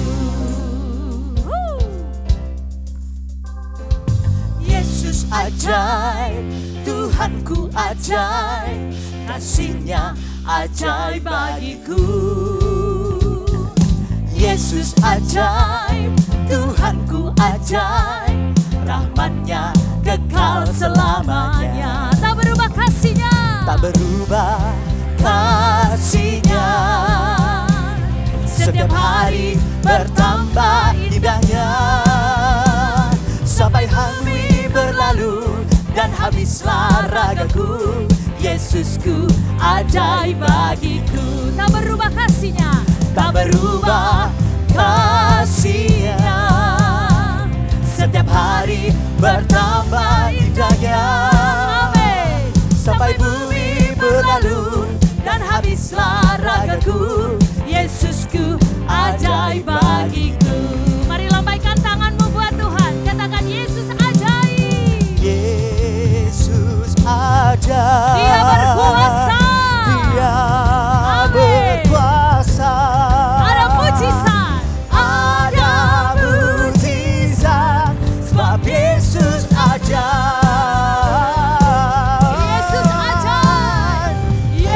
Yesus ajaib, Tuhanku ajaib, kasih-Nya ajaib bagiku. Yesus ajaib, Tuhanku ajaib, rahmat-Nya kekal selamanya. Tak berubah kasih-Nya, tak berubah kasih-Nya, setiap hari bertambah indahnya. Sampai hari berlalu dan habislah ragaku, Yesusku ajaib bagiku. Tak berubah kasih-Nya, tak berubah kasih-Nya, setiap hari bertambah indahnya. Amin. Sampai bumi berlalu dan habislah ragaku, Yesusku ajaib bagiku. Mari lambaikan tanganmu buat Tuhan, katakan Yesus ajaib. Yesus ajaib. Dia berkuasa. Dia Amin. berkuasa. Ada mujizat. Ada mujizat. Sebab Yesus ajaib. Yesus ajaib.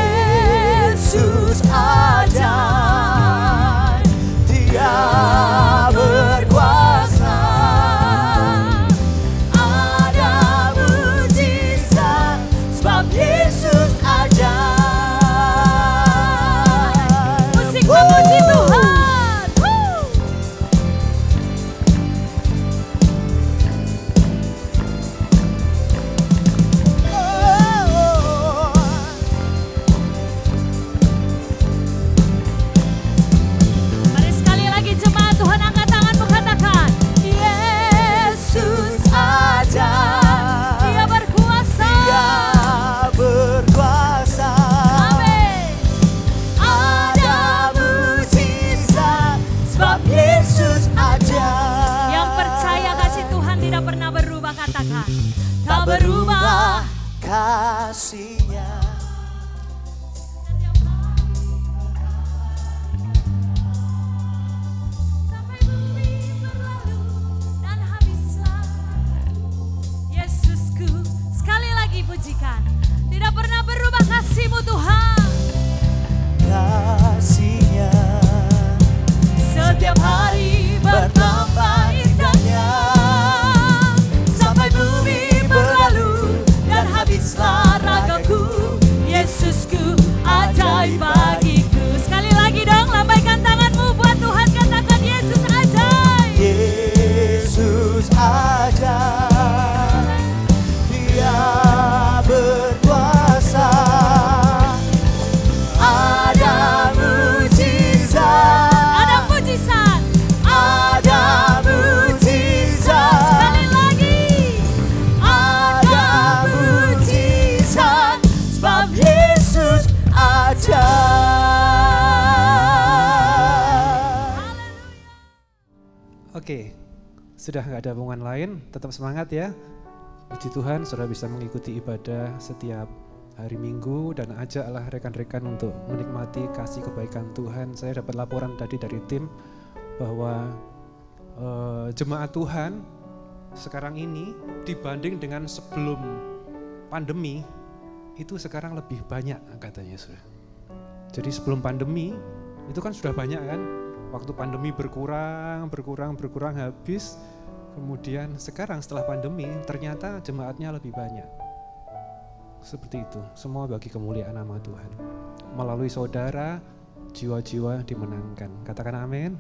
Oke, sudah nggak ada hubungan lain, tetap semangat ya. Puji Tuhan, saudara bisa mengikuti ibadah setiap hari Minggu dan ajaklah rekan-rekan untuk menikmati kasih kebaikan Tuhan. Saya dapat laporan tadi dari tim bahwa uh, jemaat Tuhan sekarang ini dibanding dengan sebelum pandemi itu sekarang lebih banyak katanya saudara. Jadi sebelum pandemi itu kan sudah banyak kan, waktu pandemi berkurang, berkurang, berkurang habis, kemudian sekarang setelah pandemi ternyata jemaatnya lebih banyak. Seperti itu, semua bagi kemuliaan nama Tuhan. Melalui saudara, jiwa-jiwa dimenangkan. Katakan amin.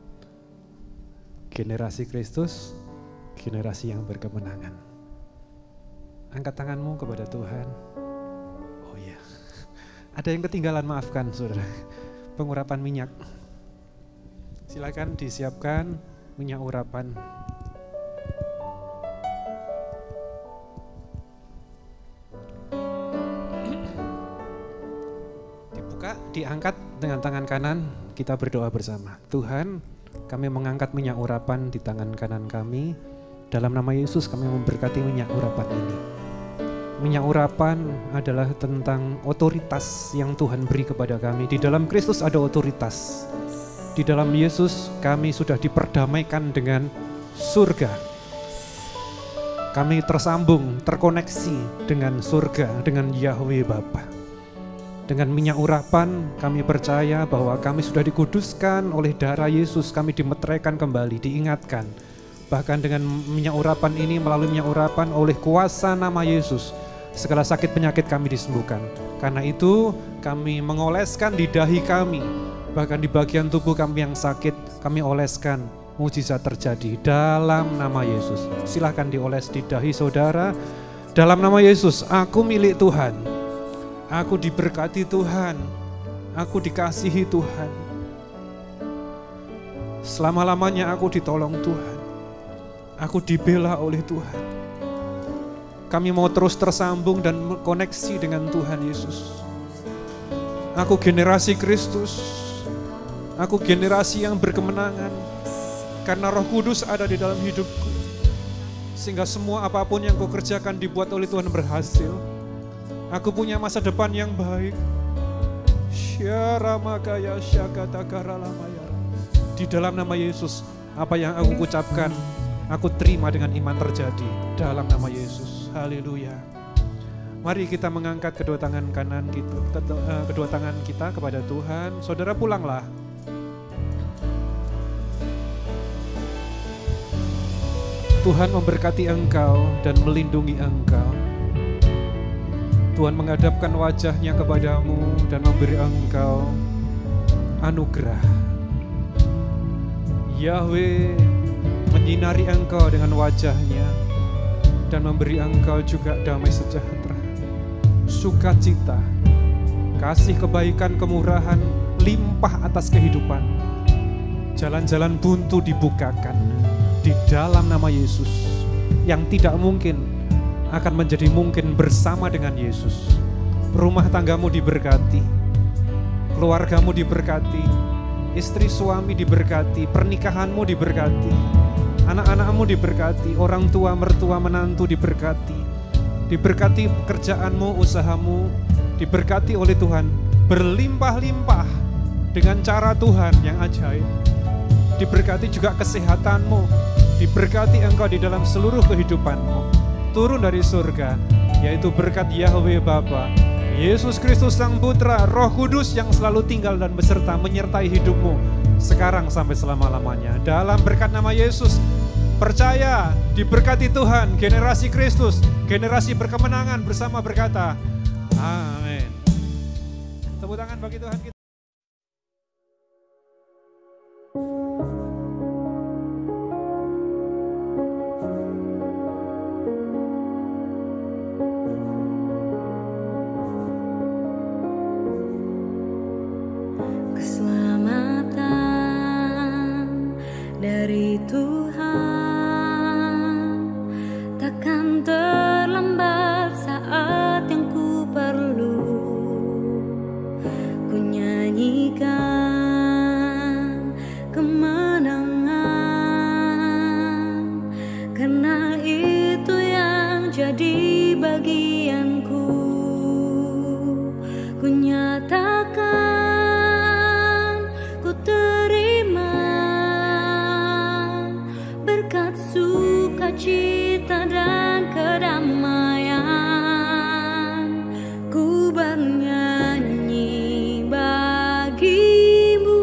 Generasi Kristus, generasi yang berkemenangan. Angkat tanganmu kepada Tuhan. Oh iya, ada yang ketinggalan, maafkan saudara. Pengurapan minyak. Silakan disiapkan minyak urapan. Diangkat dengan tangan kanan, kita berdoa bersama. Tuhan, kami mengangkat minyak urapan di tangan kanan kami. Dalam nama Yesus kami memberkati minyak urapan ini. Minyak urapan adalah tentang otoritas yang Tuhan beri kepada kami. Di dalam Kristus ada otoritas. Di dalam Yesus kami sudah diperdamaikan dengan surga. Kami tersambung, terkoneksi dengan surga, dengan Yahweh Bapa. Dengan minyak urapan kami percaya bahwa kami sudah dikuduskan oleh darah Yesus, kami dimeteraikan kembali, diingatkan. Bahkan dengan minyak urapan ini, melalui minyak urapan oleh kuasa nama Yesus, segala sakit penyakit kami disembuhkan. Karena itu kami mengoleskan di dahi kami, bahkan di bagian tubuh kami yang sakit, kami oleskan, mujizat terjadi dalam nama Yesus. Silahkan dioles di dahi saudara. Dalam nama Yesus, aku milik Tuhan. Aku diberkati Tuhan, aku dikasihi Tuhan. Selama-lamanya aku ditolong Tuhan, aku dibela oleh Tuhan. Kami mau terus tersambung dan koneksi dengan Tuhan Yesus. Aku generasi Kristus, aku generasi yang berkemenangan, karena Roh Kudus ada di dalam hidupku. Sehingga semua apapun yang kau kerjakan dibuat oleh Tuhan berhasil. Aku punya masa depan yang baik. Di dalam nama Yesus, apa yang aku ucapkan, aku terima dengan iman terjadi. Dalam nama Yesus, haleluya. Mari kita mengangkat kedua tangan kanan kita, kedua tangan kita kepada Tuhan. Saudara pulanglah. Tuhan memberkati engkau dan melindungi engkau. Tuhan menghadapkan wajahnya kepadamu dan memberi engkau anugerah. Yahweh menyinari engkau dengan wajahnya dan memberi engkau juga damai sejahtera, sukacita, kasih kebaikan, kemurahan, limpah atas kehidupan. Jalan-jalan buntu dibukakan di dalam nama Yesus, yang tidak mungkin akan menjadi mungkin bersama dengan Yesus. Rumah tanggamu diberkati, keluargamu diberkati, istri suami diberkati, pernikahanmu diberkati, anak-anakmu diberkati, orang tua, mertua, menantu diberkati, diberkati pekerjaanmu, usahamu, diberkati oleh Tuhan, berlimpah-limpah dengan cara Tuhan yang ajaib. Diberkati juga kesehatanmu, diberkati engkau di dalam seluruh kehidupanmu. Turun dari surga, yaitu berkat Yahweh Bapa, Yesus Kristus Sang Putra, Roh Kudus yang selalu tinggal dan beserta menyertai hidupmu sekarang sampai selama-lamanya. Dalam berkat nama Yesus, percaya, diberkati Tuhan, generasi Kristus, generasi berkemenangan bersama berkata, amin. Tepuk tangan bagi Tuhan kita. Dari Tuhan takkan terlambat saat yang ku perlu. Ku nyanyikan kemenangan nyatakan ku terima berkat sukacita dan kedamaian. Ku bernyanyi bagimu,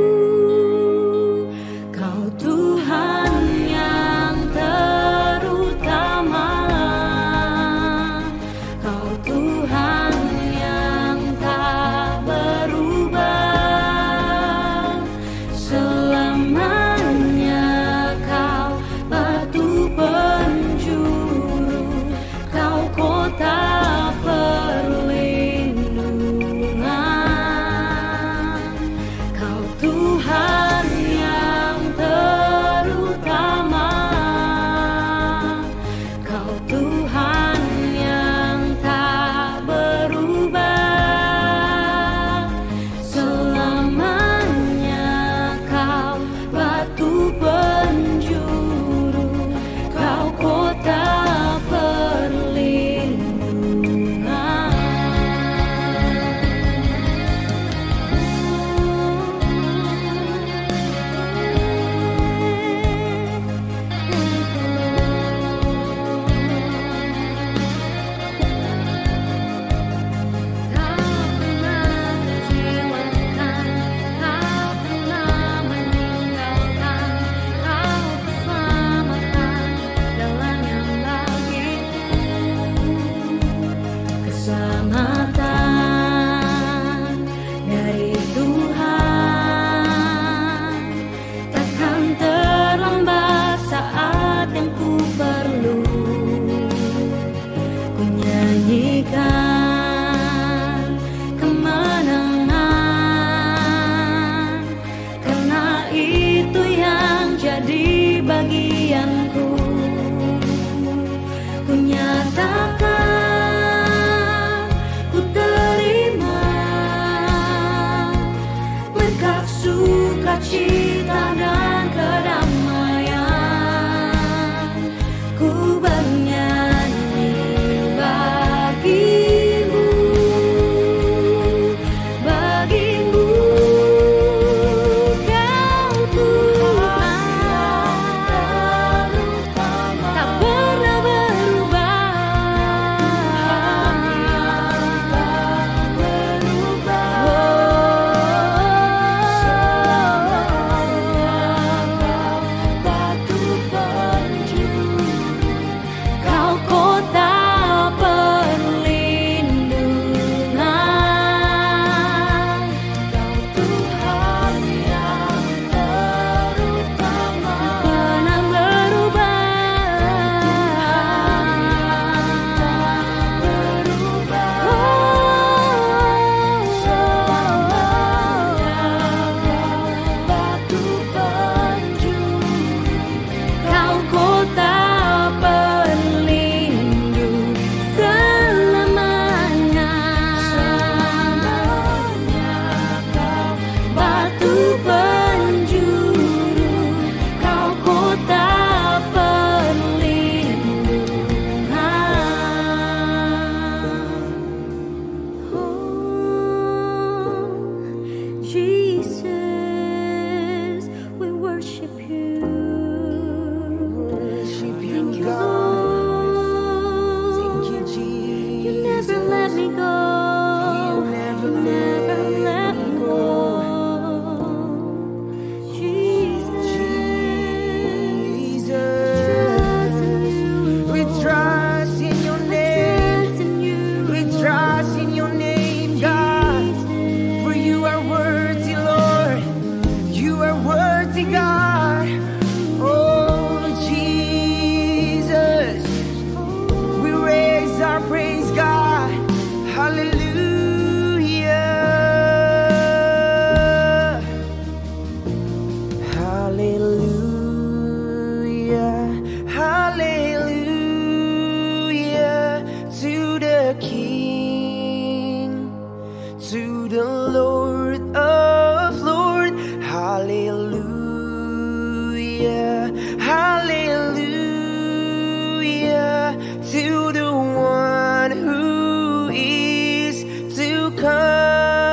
Kau Tuhan yang terutama, Kau Tuhan yang tak berubah. Selamanya Kau batu penjuru, Kau kota perlindungan. Kau Tuhan yang terutama, Kau Tuhan yang tak berubah. Selamanya Kau batu penjuru, Kau kota perlindungan. Kau pernah menjiwakan, Kau pernah meninggalkan, Kau keselamatan segalanya bagiku. Keselamatan dari Tuhan takkan terlambat saat yang ku perlu. Ku nyanyikan kemenangan, karena itu yang jadi bagianku. Ku nyatakan ku terima berkat sukacita dan kedamaian. Ku bernyanyi bagimu, bagimu, Kau Tuhan tak pernah to the one who is to come.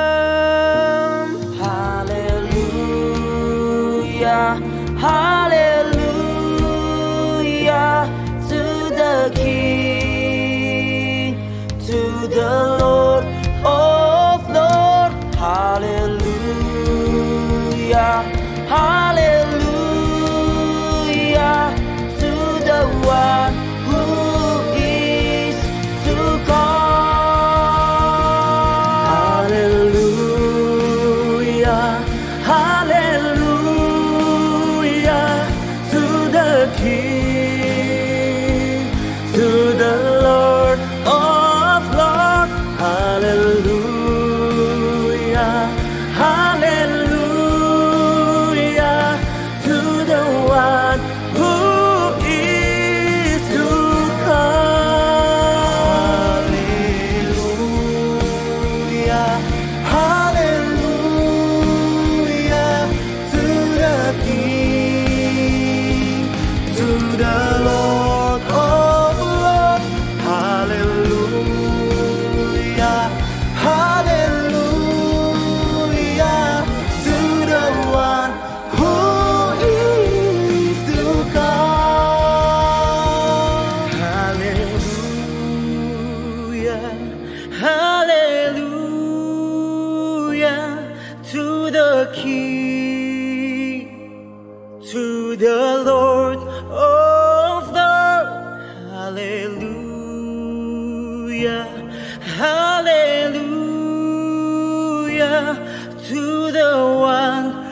the key to the Lord of Lords. Hallelujah, hallelujah, to the one